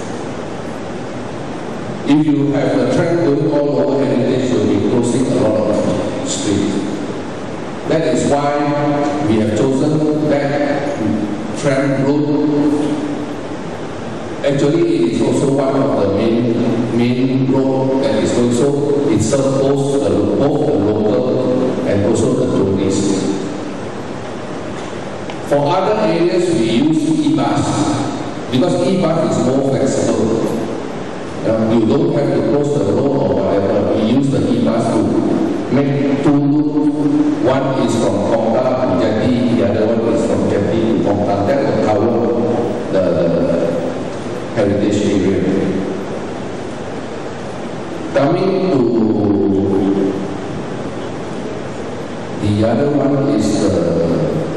If you have a tram going all over heritage, you'll be closing a lot of streets. That is why we have chosen that tram route. Actually, it is also one of the main main road that is also, it serves both the, both the local and also the tourists. For other areas, we use e-bus because e-bus is more flexible. Uh, you don't have to close the road or whatever. We use the e-bus to make two loops. One is from Kong Ta to Jetty, the other one is from Jetty to Kong Ta. That will cover the, the heritage area. Coming to the other one is the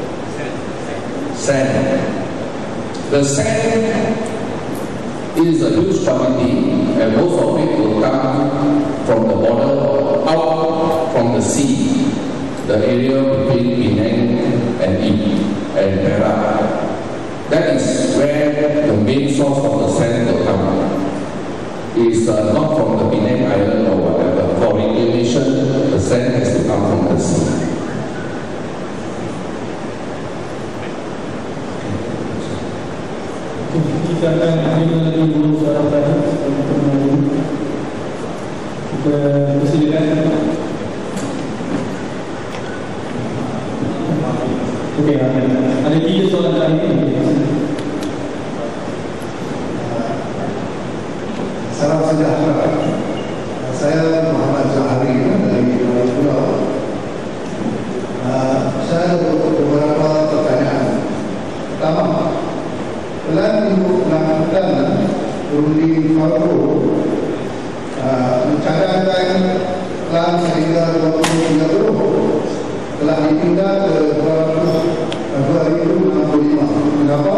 sand. The sand is a huge quantity, and most of it will come from the border, out from the sea, the area between Penang and and Perak. That is where the main source of the sand will come. It is uh, not from the Penang Island or whatever. For reclamation, the sand has to come from the sea. Kita akan terima lagi dulu soalan tadi kita persilakan. Okey, ada tiga soalan tadi. Salam sejahtera. Saya Muhammad Zahari dari Kuala Pulau. Saya ada beberapa pertanyaan. Pertama, Pelan Induk Pengangkutan Runding Fargo mencadangkan pelan sehingga dua ribu tiga puluh telah dipindah ke dua ribu enam puluh lima. Kenapa?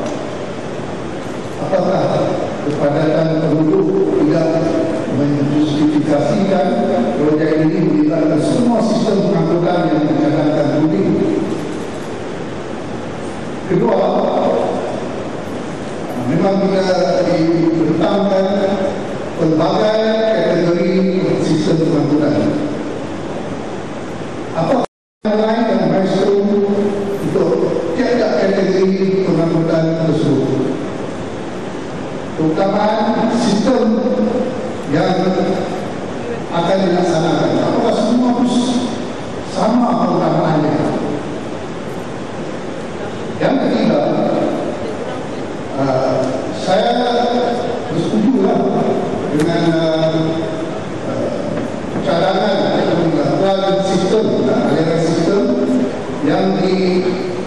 Apakah kepadatan penduduk tidak menjustifikasikan projek ini melibatkan semua sistem pengangkutan yang mencadangkan runding? Kedua, memang kita dibentangkan pelbagai kategori sistem pengangkutan. Apa yang lain yang maestro untuk tiap-tiap kategori pengangkutan tersebut? Terutama sistem yang akan dilaksanakan. Apakah semua sama perutamaannya? Yang ketiga, Uh, saya bersetujulah dengan uh, cadangan pengangkutan sistem, aliran sistem yang di,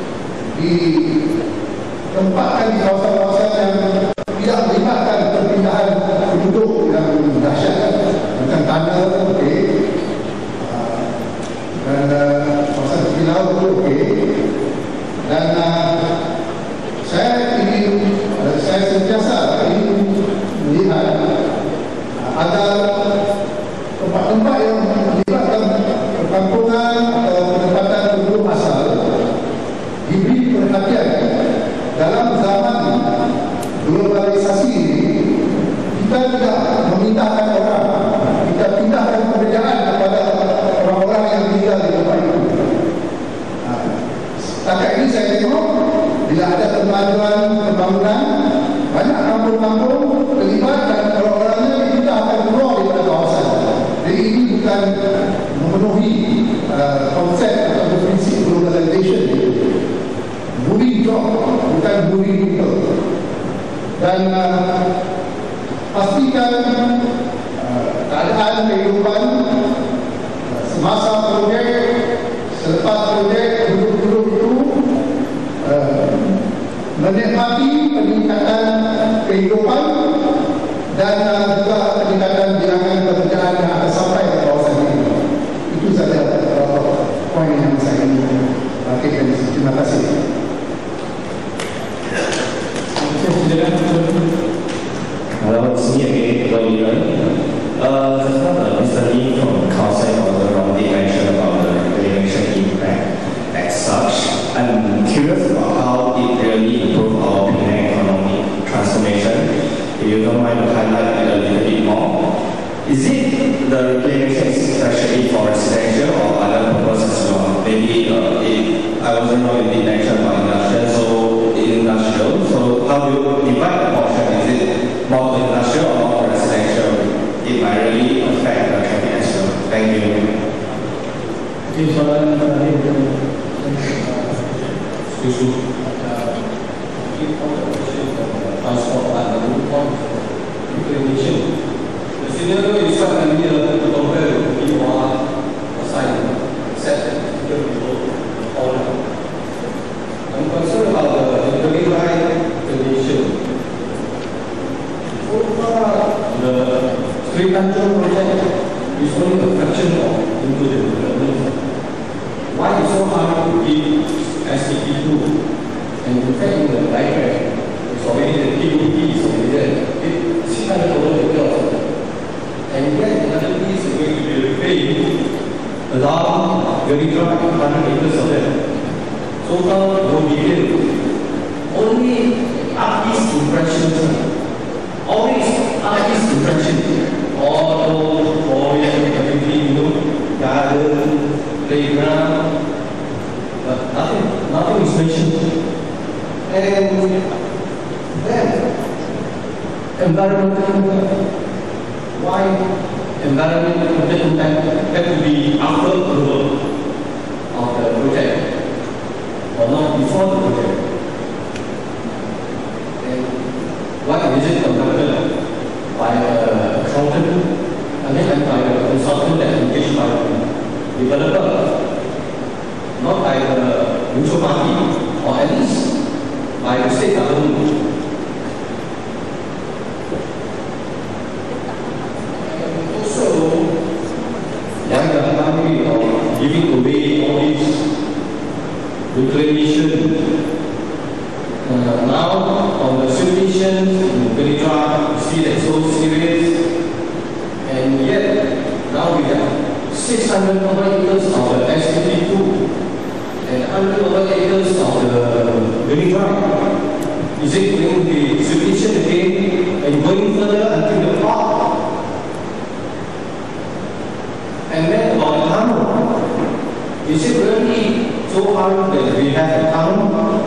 ditempatkan di kawasan-kawasan yang tidak melibatkan perpindahan penduduk yang dahsyat tentang tanah, okey, uh, dan uh, kawasan tepi laut, okey, dan uh, dalam zaman globalisasi ini, kita tidak memindahkan orang, kita pindahkan pekerjaan kepada orang-orang yang tinggal di tempat itu. Setakat ini saya tengok, bila ada kemajuan pembangunan, banyak kampung-kampung terlibat dan orang-orangnya dipindahkan keluar daripada kawasan. Jadi ini bukan memenuhi uh, konsep atau prinsip globalization. Moving job, bukan moving people. Dan uh, pastikan uh, keadaan kehidupan uh, semasa projek, selepas projek, guru-guru itu uh, menikmati peningkatan kehidupan dan uh, juga peningkatan bilangan pekerjaan yang akan sampai ke kawasan ini. Itu saja uh, poin yang saya ingin bangkitkan. Terima kasih. Hello, it's me again, Lodi Ren. Uh, just now, uh, Mister Lee from Council of the Wrong mentioned about the regulation impact as such. I'm curious about how it really improved our Penang economic transformation. If you don't mind to highlight it a little bit more. Is it the regulation especially for residential or other purposes as well? Maybe uh, it, I wasn't know if it mentioned about industrial, so industrial. So how do you divide the portion? Is it more industrial or more residential? It might really affect the traffic as well. Thank you. Okay, soalan terakhir. Susu. Transport dan rumah Indonesia. The scenario is what can be a compare in one side set all. I'm concerned about the integrated condition. So far, the Street Tanjung project is only a fraction of included development. Why is so hard to give S T P two? And in fact, in the diagram, it's already the T U P is already there. It's six hundred kilometers. And yet, another piece is going to be repaid along very dry one hundred acres of it. So far, no detail. Only artist impressions. Always artist impressions. All those boys, everything, you know, garden, playground, but nothing, nothing is mentioned. And then, environmental. Why environmental impact had to be after approval of the project or not before the project? And why is it conducted by a accountant and then by a consultant that engaged by the developer, not by the mutual party or at least by the state government? Giving away all these reclamation. Uh, now, on the situation in Benitra, we see that so serious, and yet now we have six hundred acres of the S T P two and one hundred acres of the Benitra. Is it going to be sufficient again and going further until the park? And then about the tunnel. Is it really so hard that we have a tunnel?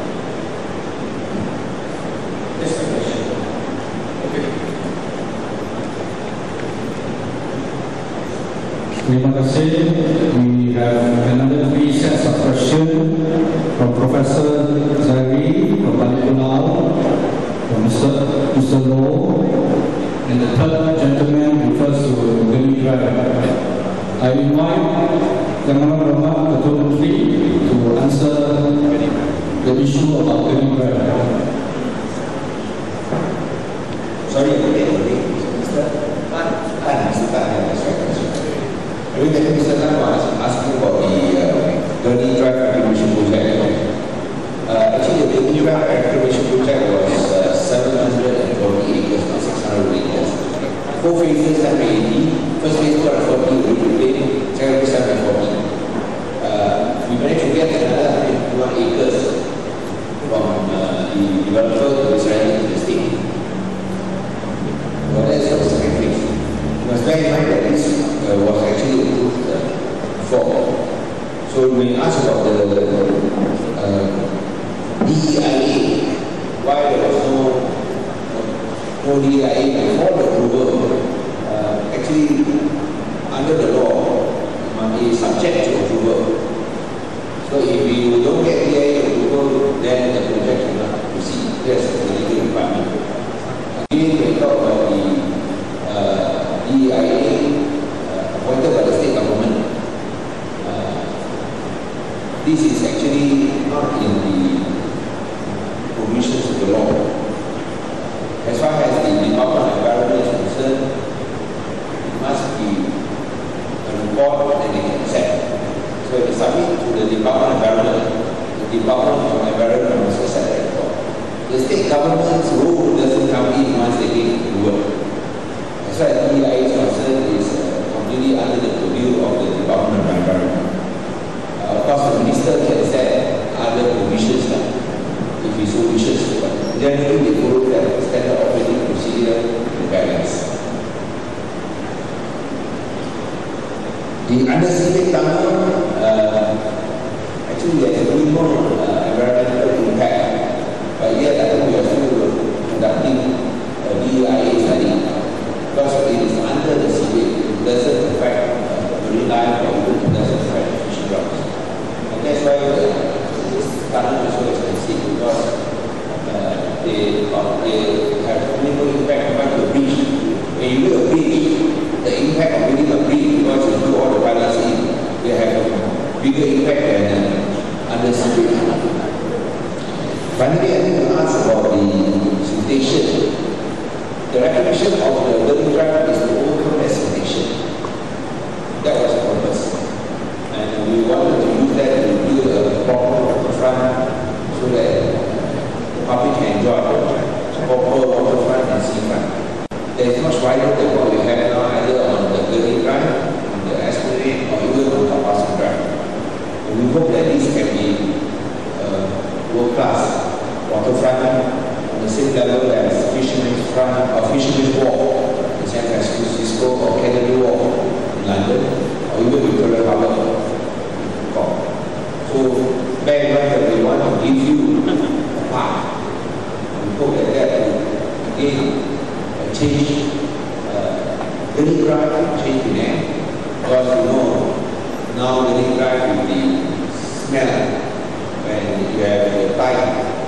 That's the question. Okay. Terima kasih. We have another three sets of questions from Professor Zari from Balik Pulau, from Mister Mister Low, and the third gentleman refers to Gemi Drive. I invite Yang Amat Ketua Menteri to answer the issue about Gemi Drive. Sorry, Mister Tan, Tan, Mister Tan, I mean, Mister Tan was asking about the uh, Gemi Drive activation project. Uh, actually, the Gemi Drive activation project was uh, seven hundred forty acres, not six hundred acres. Four phases have been eighty. First phase two hundred forty will be paid, second phase seven hundred forty. Uh, we managed to get another one hundred fifty-one acres from uh, the developer to be surrendered to the state. Well, that's the second phase. You must bear in mind that this uh, was actually approved uh, before. So when you ask about the uh, D E I A, why there was no, no D E I A before the approval, uh, actually under the law, it is subject to approval. So if you don't get D E I A approval, then the project cannot proceed. Yes, it's a legal requirement. Again, we talk about the uh, D E I A uh, appointed by the state government. Uh, this is actually not in the provisions of the law. As far as the Department of Environment is concerned, it must be a report that they can accept. So if you submit to the Department of Environment, the Department of Environment must accept that report. The state government's role doesn't come in once they get to work. As far as D E I A is concerned, is uh, completely under the purview of the Department of Environment. Uh, of course, the minister can set other provisions uh, if he so wishes, but generally they follow that standard operating procedure and guidelines. The undersea lake tunnel, uh, actually there's a minimal uh, environmental impact, but yet I think we are still conducting a D E I A study because it is under the sea lake. It doesn't affect uh, marine life or even it doesn't affect fishing grounds. And that's why uh, this tunnel is so expensive because uh, they, uh, they have minimal impact compared to the beach. When you build a beach, the impact of building a bridge, because you do all the pilots in, they have a bigger impact than uh, under sea. Finally, I need to ask about the siltation. The recognition of the learning drive is to overcome that siltation. That was the purpose. And we wanted to use that to build a proper waterfront so that the public can enjoy proper waterfront and seafront. There is much wider than what we have now, either on the learning drive, on the Esplanade, or even on the Pasir Drive. And we hope that this can be uh, world-class waterfront on the same level as Fisherman's Front or Fisherman's Walk in San Francisco or Canary Walk in London, or even Victoria Harbour. So, bear in mind that we want to give you a park. We hope that that will again change uh, Learning Drive, change the name, because you know now Learning Drive will be smell when you have the tide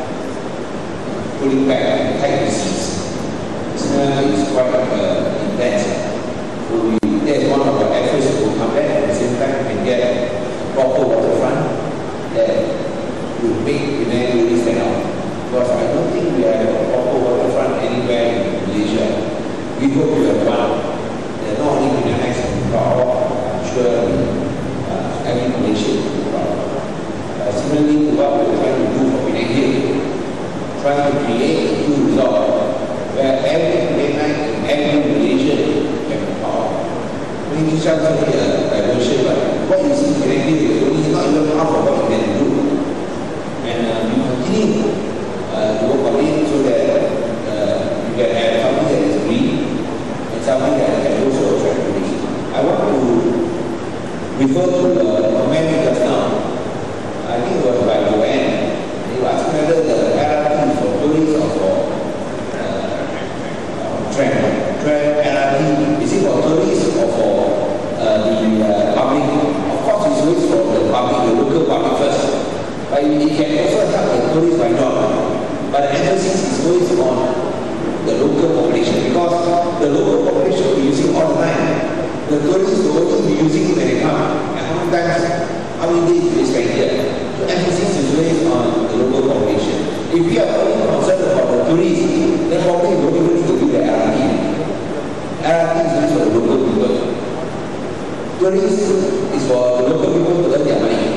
pulling back and tide disease. The smell is quite uh, intense. So we, that is one of our efforts to come back at the same time and get a proper waterfront that will make Penang really stand out. Because I don't think we have a proper waterfront anywhere in Malaysia. We hope we have one. They're not only Penang and proud of, I'm sure uh, every Malaysian is proud of. Uh, similarly to what we're trying to do for Penang Hill, trying to create a new resort where every Penang and every Malaysian can be proud of. I mean, this sounds like a diversion, but what you see in Penang Hill is only not even half of what you can do. And uh, we continue uh, to work on it so that uh, you can have something that is green and something that can also attract tourists. I want to refer to a comment just now. I think it was by Joanne. They were asking whether the L R T is for tourists or for uh, train. Train L R T, is it for tourists or for uh, the uh, public? Of course, it's always for the public, the local public first. But it can also help the tourists by not. But the emphasis is always on the local population because the local population will be using all the time. The tourists will only be using it when they come. And how many times, how many days do they spend here? The emphasis is always on the local population. If we are only concerned about the tourists, then probably we don't even need to do the L R T. L R T is always for the local people. Tourists is for the local people to earn their money.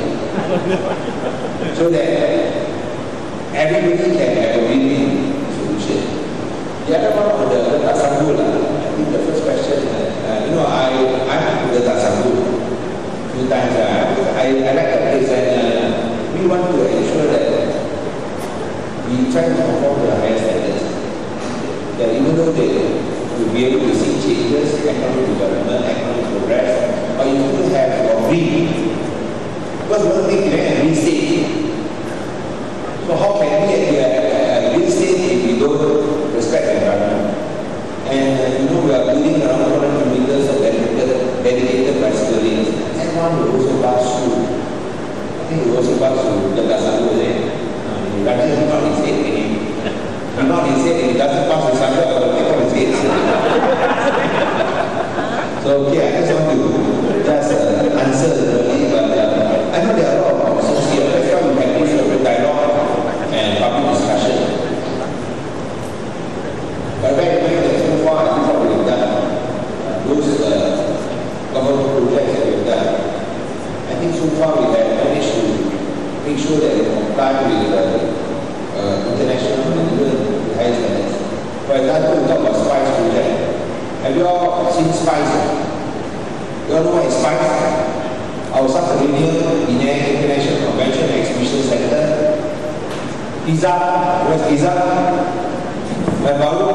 So that everybody can have a win-win solution. The other one on the Letak Sanggul, I think the first question, uh, you know, I I've been to Letak Sanggul a few times. Uh, I, I like the place and uh, we want to ensure that we try to perform conform to the higher standards. That even though they will be able to see changes, economic development, economic progress, but you still have your dream. Because one thing you have a real estate. So how can we be a real estate if we don't respect the environment? And uh, you know we are building around four hundred kilometers of dedicated, dedicated bicycle lanes. And one will also pass through. I think it will also pass through the Gazalu there. That is not his head in him. Not his head, if it doesn't pass the Gazalu, I will take off his head. So okay, I just want to just uh, answer really, but uh, I know there are a lot of options here. That's why we have this open dialogue and public discussion. But back when that so far, I think what we have done, uh, those uh, government projects that we have done, I think so far we have managed to make sure that they comply with uh, uh, international and even the higher standards. For example, we talk about SPICE project. Have you all seen SPICE? You all know what is SPICE? Our subterranean Penang International Convention and Exhibition Center. Pizza, where's Pizza? My baru.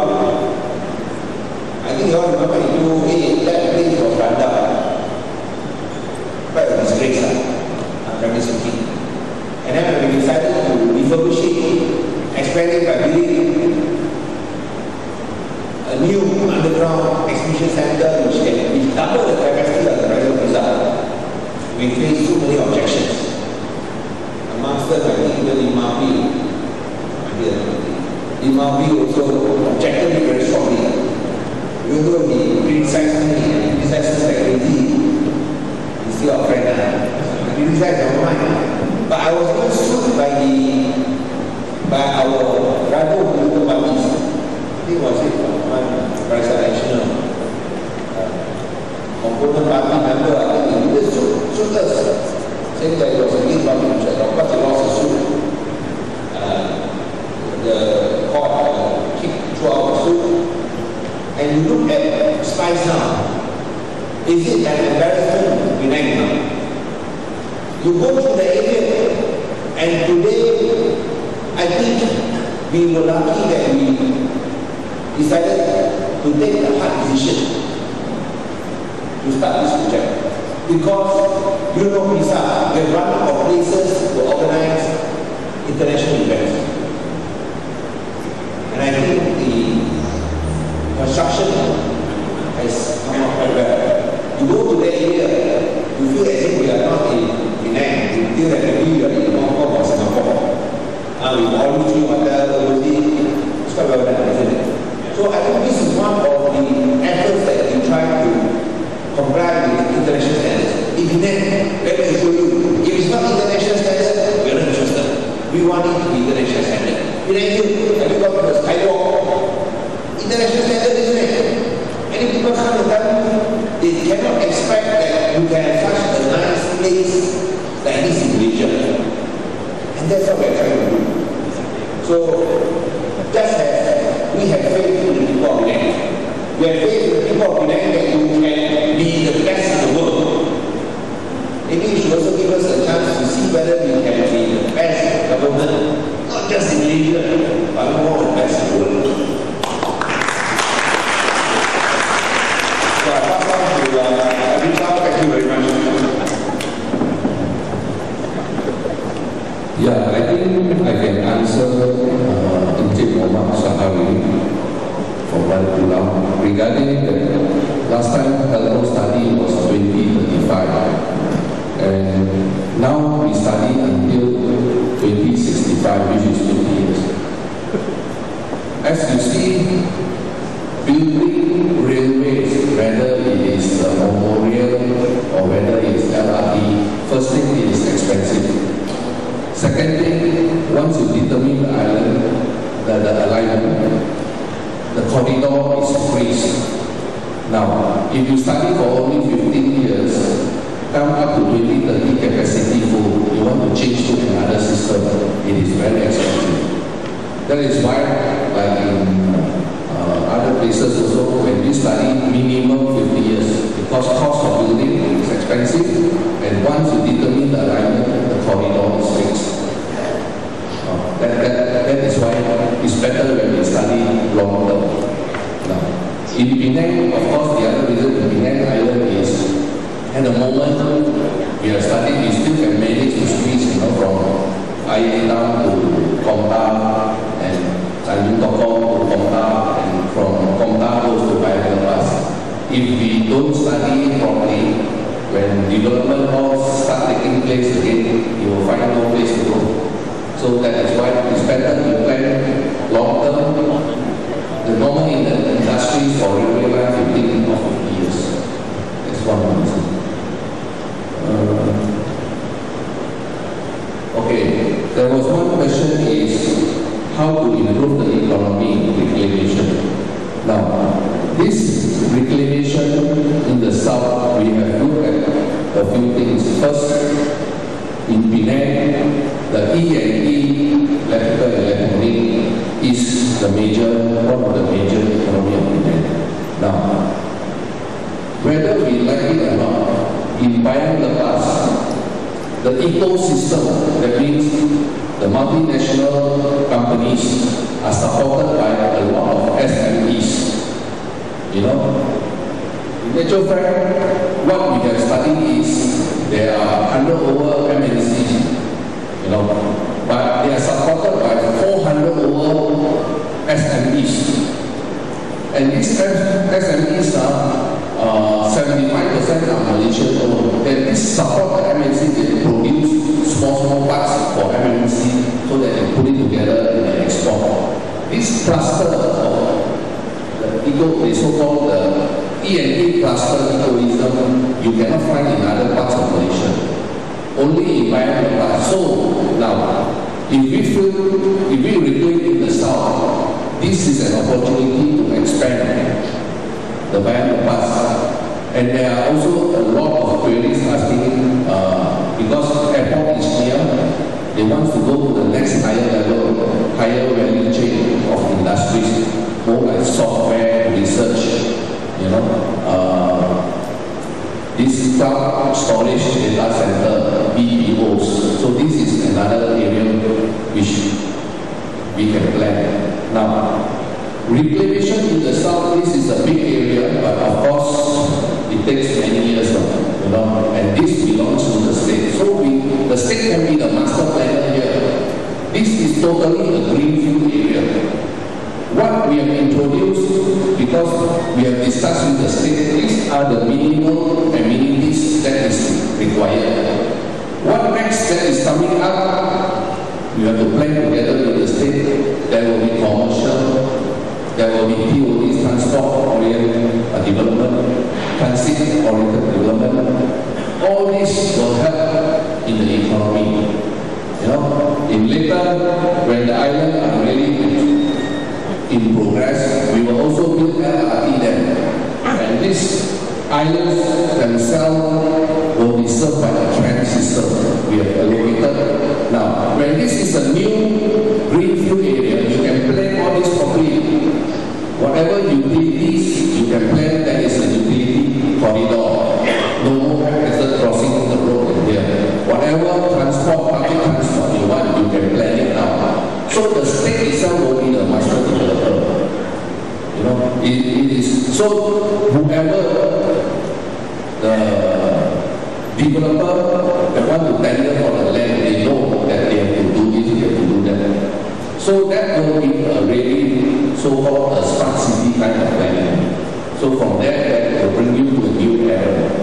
I think you all remember in two thousand eight, that place was run down. Quite a disgrace, uh, primary city. And then when we decided to refurbish it, expand it by building a new underground exhibition center which can which double the capacity of the present Pizza. We faced so many objections. Amongst them, I think the Limapi, Limapi also objected me very strongly. Even though he criticized me and criticized us like crazy, he's still a friend. He criticized our mind. But I was understood by the by our rival political parties. I think it was it one presidential component party member. I think he just sued us, saying that it was against public interest. Of course, he lost the suit. Uh, the court uh, kicked throughout the suit. And you look at SPICE now. Is it an embarrassment to Penang now? You go to the area, and today, I think we were lucky that we decided to take the hard decision to start this project. Because you know Pizza, we have run out of places to organize international events. And I think the construction has come out quite well. You go to that area, you feel as if we are not in Penang, you feel that maybe you are in Hong Kong or Singapore. Uh, with all the three hotels, it's quite well done, isn't it? So I think this is one of the efforts that we try to comply with international standards. If then, let me show you, if it's not international standard, we are not interested. We want it to be international standard. Penang Hill, have you got to the skywalk? International standard, isn't it? Many people come and tell me they cannot expect that you can have such a nice place like this in Malaysia. And that's what we're trying to do. So, just as we have faith in the people of Penang, we have faith in the people of Penang that you can be the best in the world. Maybe you should also give us a chance to see whether we can be the best government, not just in Malaysia, but more the best in the world. So I pass on to uh, Abhishek. Thank you very much. Yeah, I think I can answer uh, Encik Muhammad Sahari from Balik Pulau regarding the last time Hello study was twenty thirty-five. And now we study until twenty sixty-five, which is twenty years. As you see, building railways, whether it is the memorial or whether it is L R T, first thing, it is expensive. Second thing, once you determine the island, the, the alignment, the corridor is freeze. Now, if you study for only fifteen years, come up to twenty thirty capacity full, you want to change to another system, it is very expensive. That is why, like in uh, other places also, when you study minimum fifty years, because cost of building is expensive, and once you determine the alignment, the corridor is fixed. Uh, that, that, that is why it's better better when we study long term. Now, in Penang, of course, the other reason in Penang Island is at the moment we are studying, we still can manage to squeeze, you know, from I A down to Komta and Tanjung Tokong to Komta and from Komta goes to Paya Lepas. If we don't study properly, when development halls start taking place again, you will find no place to go. So that is why it's better to plan long term. The normal in the industry for railway line fifteen or fifty years. That's one reason. Uh, okay, there was one question is how to improve the economy reclamation. Now, this reclamation in the south, we have looked at a few things. First, in Penang, the E and E, electrical and electronic, is the major, one of the major economy of Penang. Now, whether we like it or not, in Paya Lepas, the ecosystem, that means the multinational companies are supported by a lot of S M Es. You know, in actual fact, what we have studied is there are one hundred over M N Cs, you know, but they are supported by four hundred over S M Es. And these S M Es are uh, seventy-five percent are Malaysian owned. And this support the M N C, they produce small, small parts for M N C so that they put it together and they export. This cluster of the eco, the so-called the E and E cluster ecoism, you cannot find in other parts of Malaysia. Only in Paya Lepas. So now, if we feel, if we reclaim in the south, this is an opportunity to expand the Paya Lepas. And there are also a lot of queries asking, uh, because airport is near, they want to go to the next higher level, higher value chain of industries, more like software, research, you know, uh, this cloud storage data center, B P Os. So this is another area which we can plan. Now, reclamation in the south, this is a big area, but of course, it takes many years, you know, and this belongs to the state. So we, the state can be the master planner here. This is totally a greenfield area. What we have introduced, because we have discussed with the state, these are the minimal amenities that is required. What next that is coming up, we have to plan together with the state. There will be commercial, there will be T O Ds, transport-oriented uh, development, transit-oriented development. All this will help in the economy. You know, in later, when the island are really in progress, we will also build L R T there. And these islands themselves will be served by the tram system we have allocated. Now, when this is a new greenfield area, you can plan all this properly. Whatever utilities you can plan, that is a utility corridor. No more hazard crossing the road in here. Whatever transport, public transport you want, you can plan it now. So the state itself will be the master developer. You know, it, it is so whoever the developer that want to tender for the land, they know that they have to do this, they have to do that. So that will be a really so-called a smart city kind of planning. So from there, that will bring you to a new era.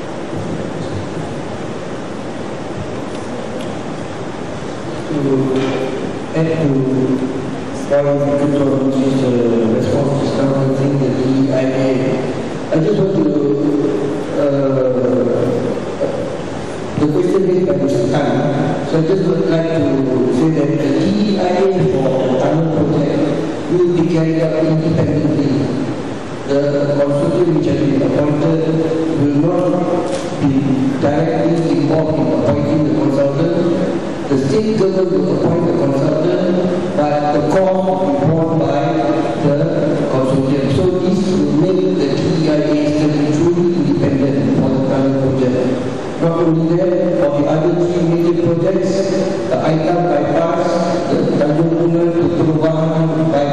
To add to while the controller's uh, response to something that the I A, I just want to uh, the question made by Mister Tan. So I just would like to say that the E I A for the tunnel project will be carried out independently. The consultant which has been appointed will not be directly involved in appointing the consultant. The state government will appoint the consultant, but the cost will be borne by the consortium. So this will make the T I A study truly independent for the tunnel project. Not only that, for the other three major projects, the Aitan bypass, the Tanjung Bunga to Perubahan by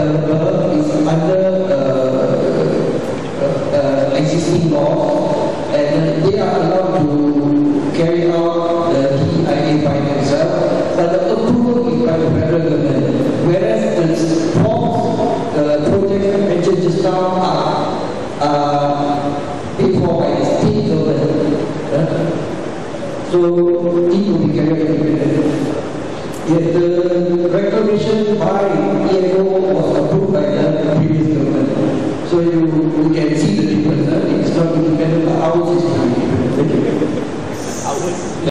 developer is under uh, uh, existing laws, and they are allowed to carry out the T I A by themselves, but the approval is by the federal government. Whereas the forms, the projects I mentioned just now are uh, paid for by the state government. Uh, so it will be carried out independently. Yet the reclamation by E N O was approved by the previous government. So you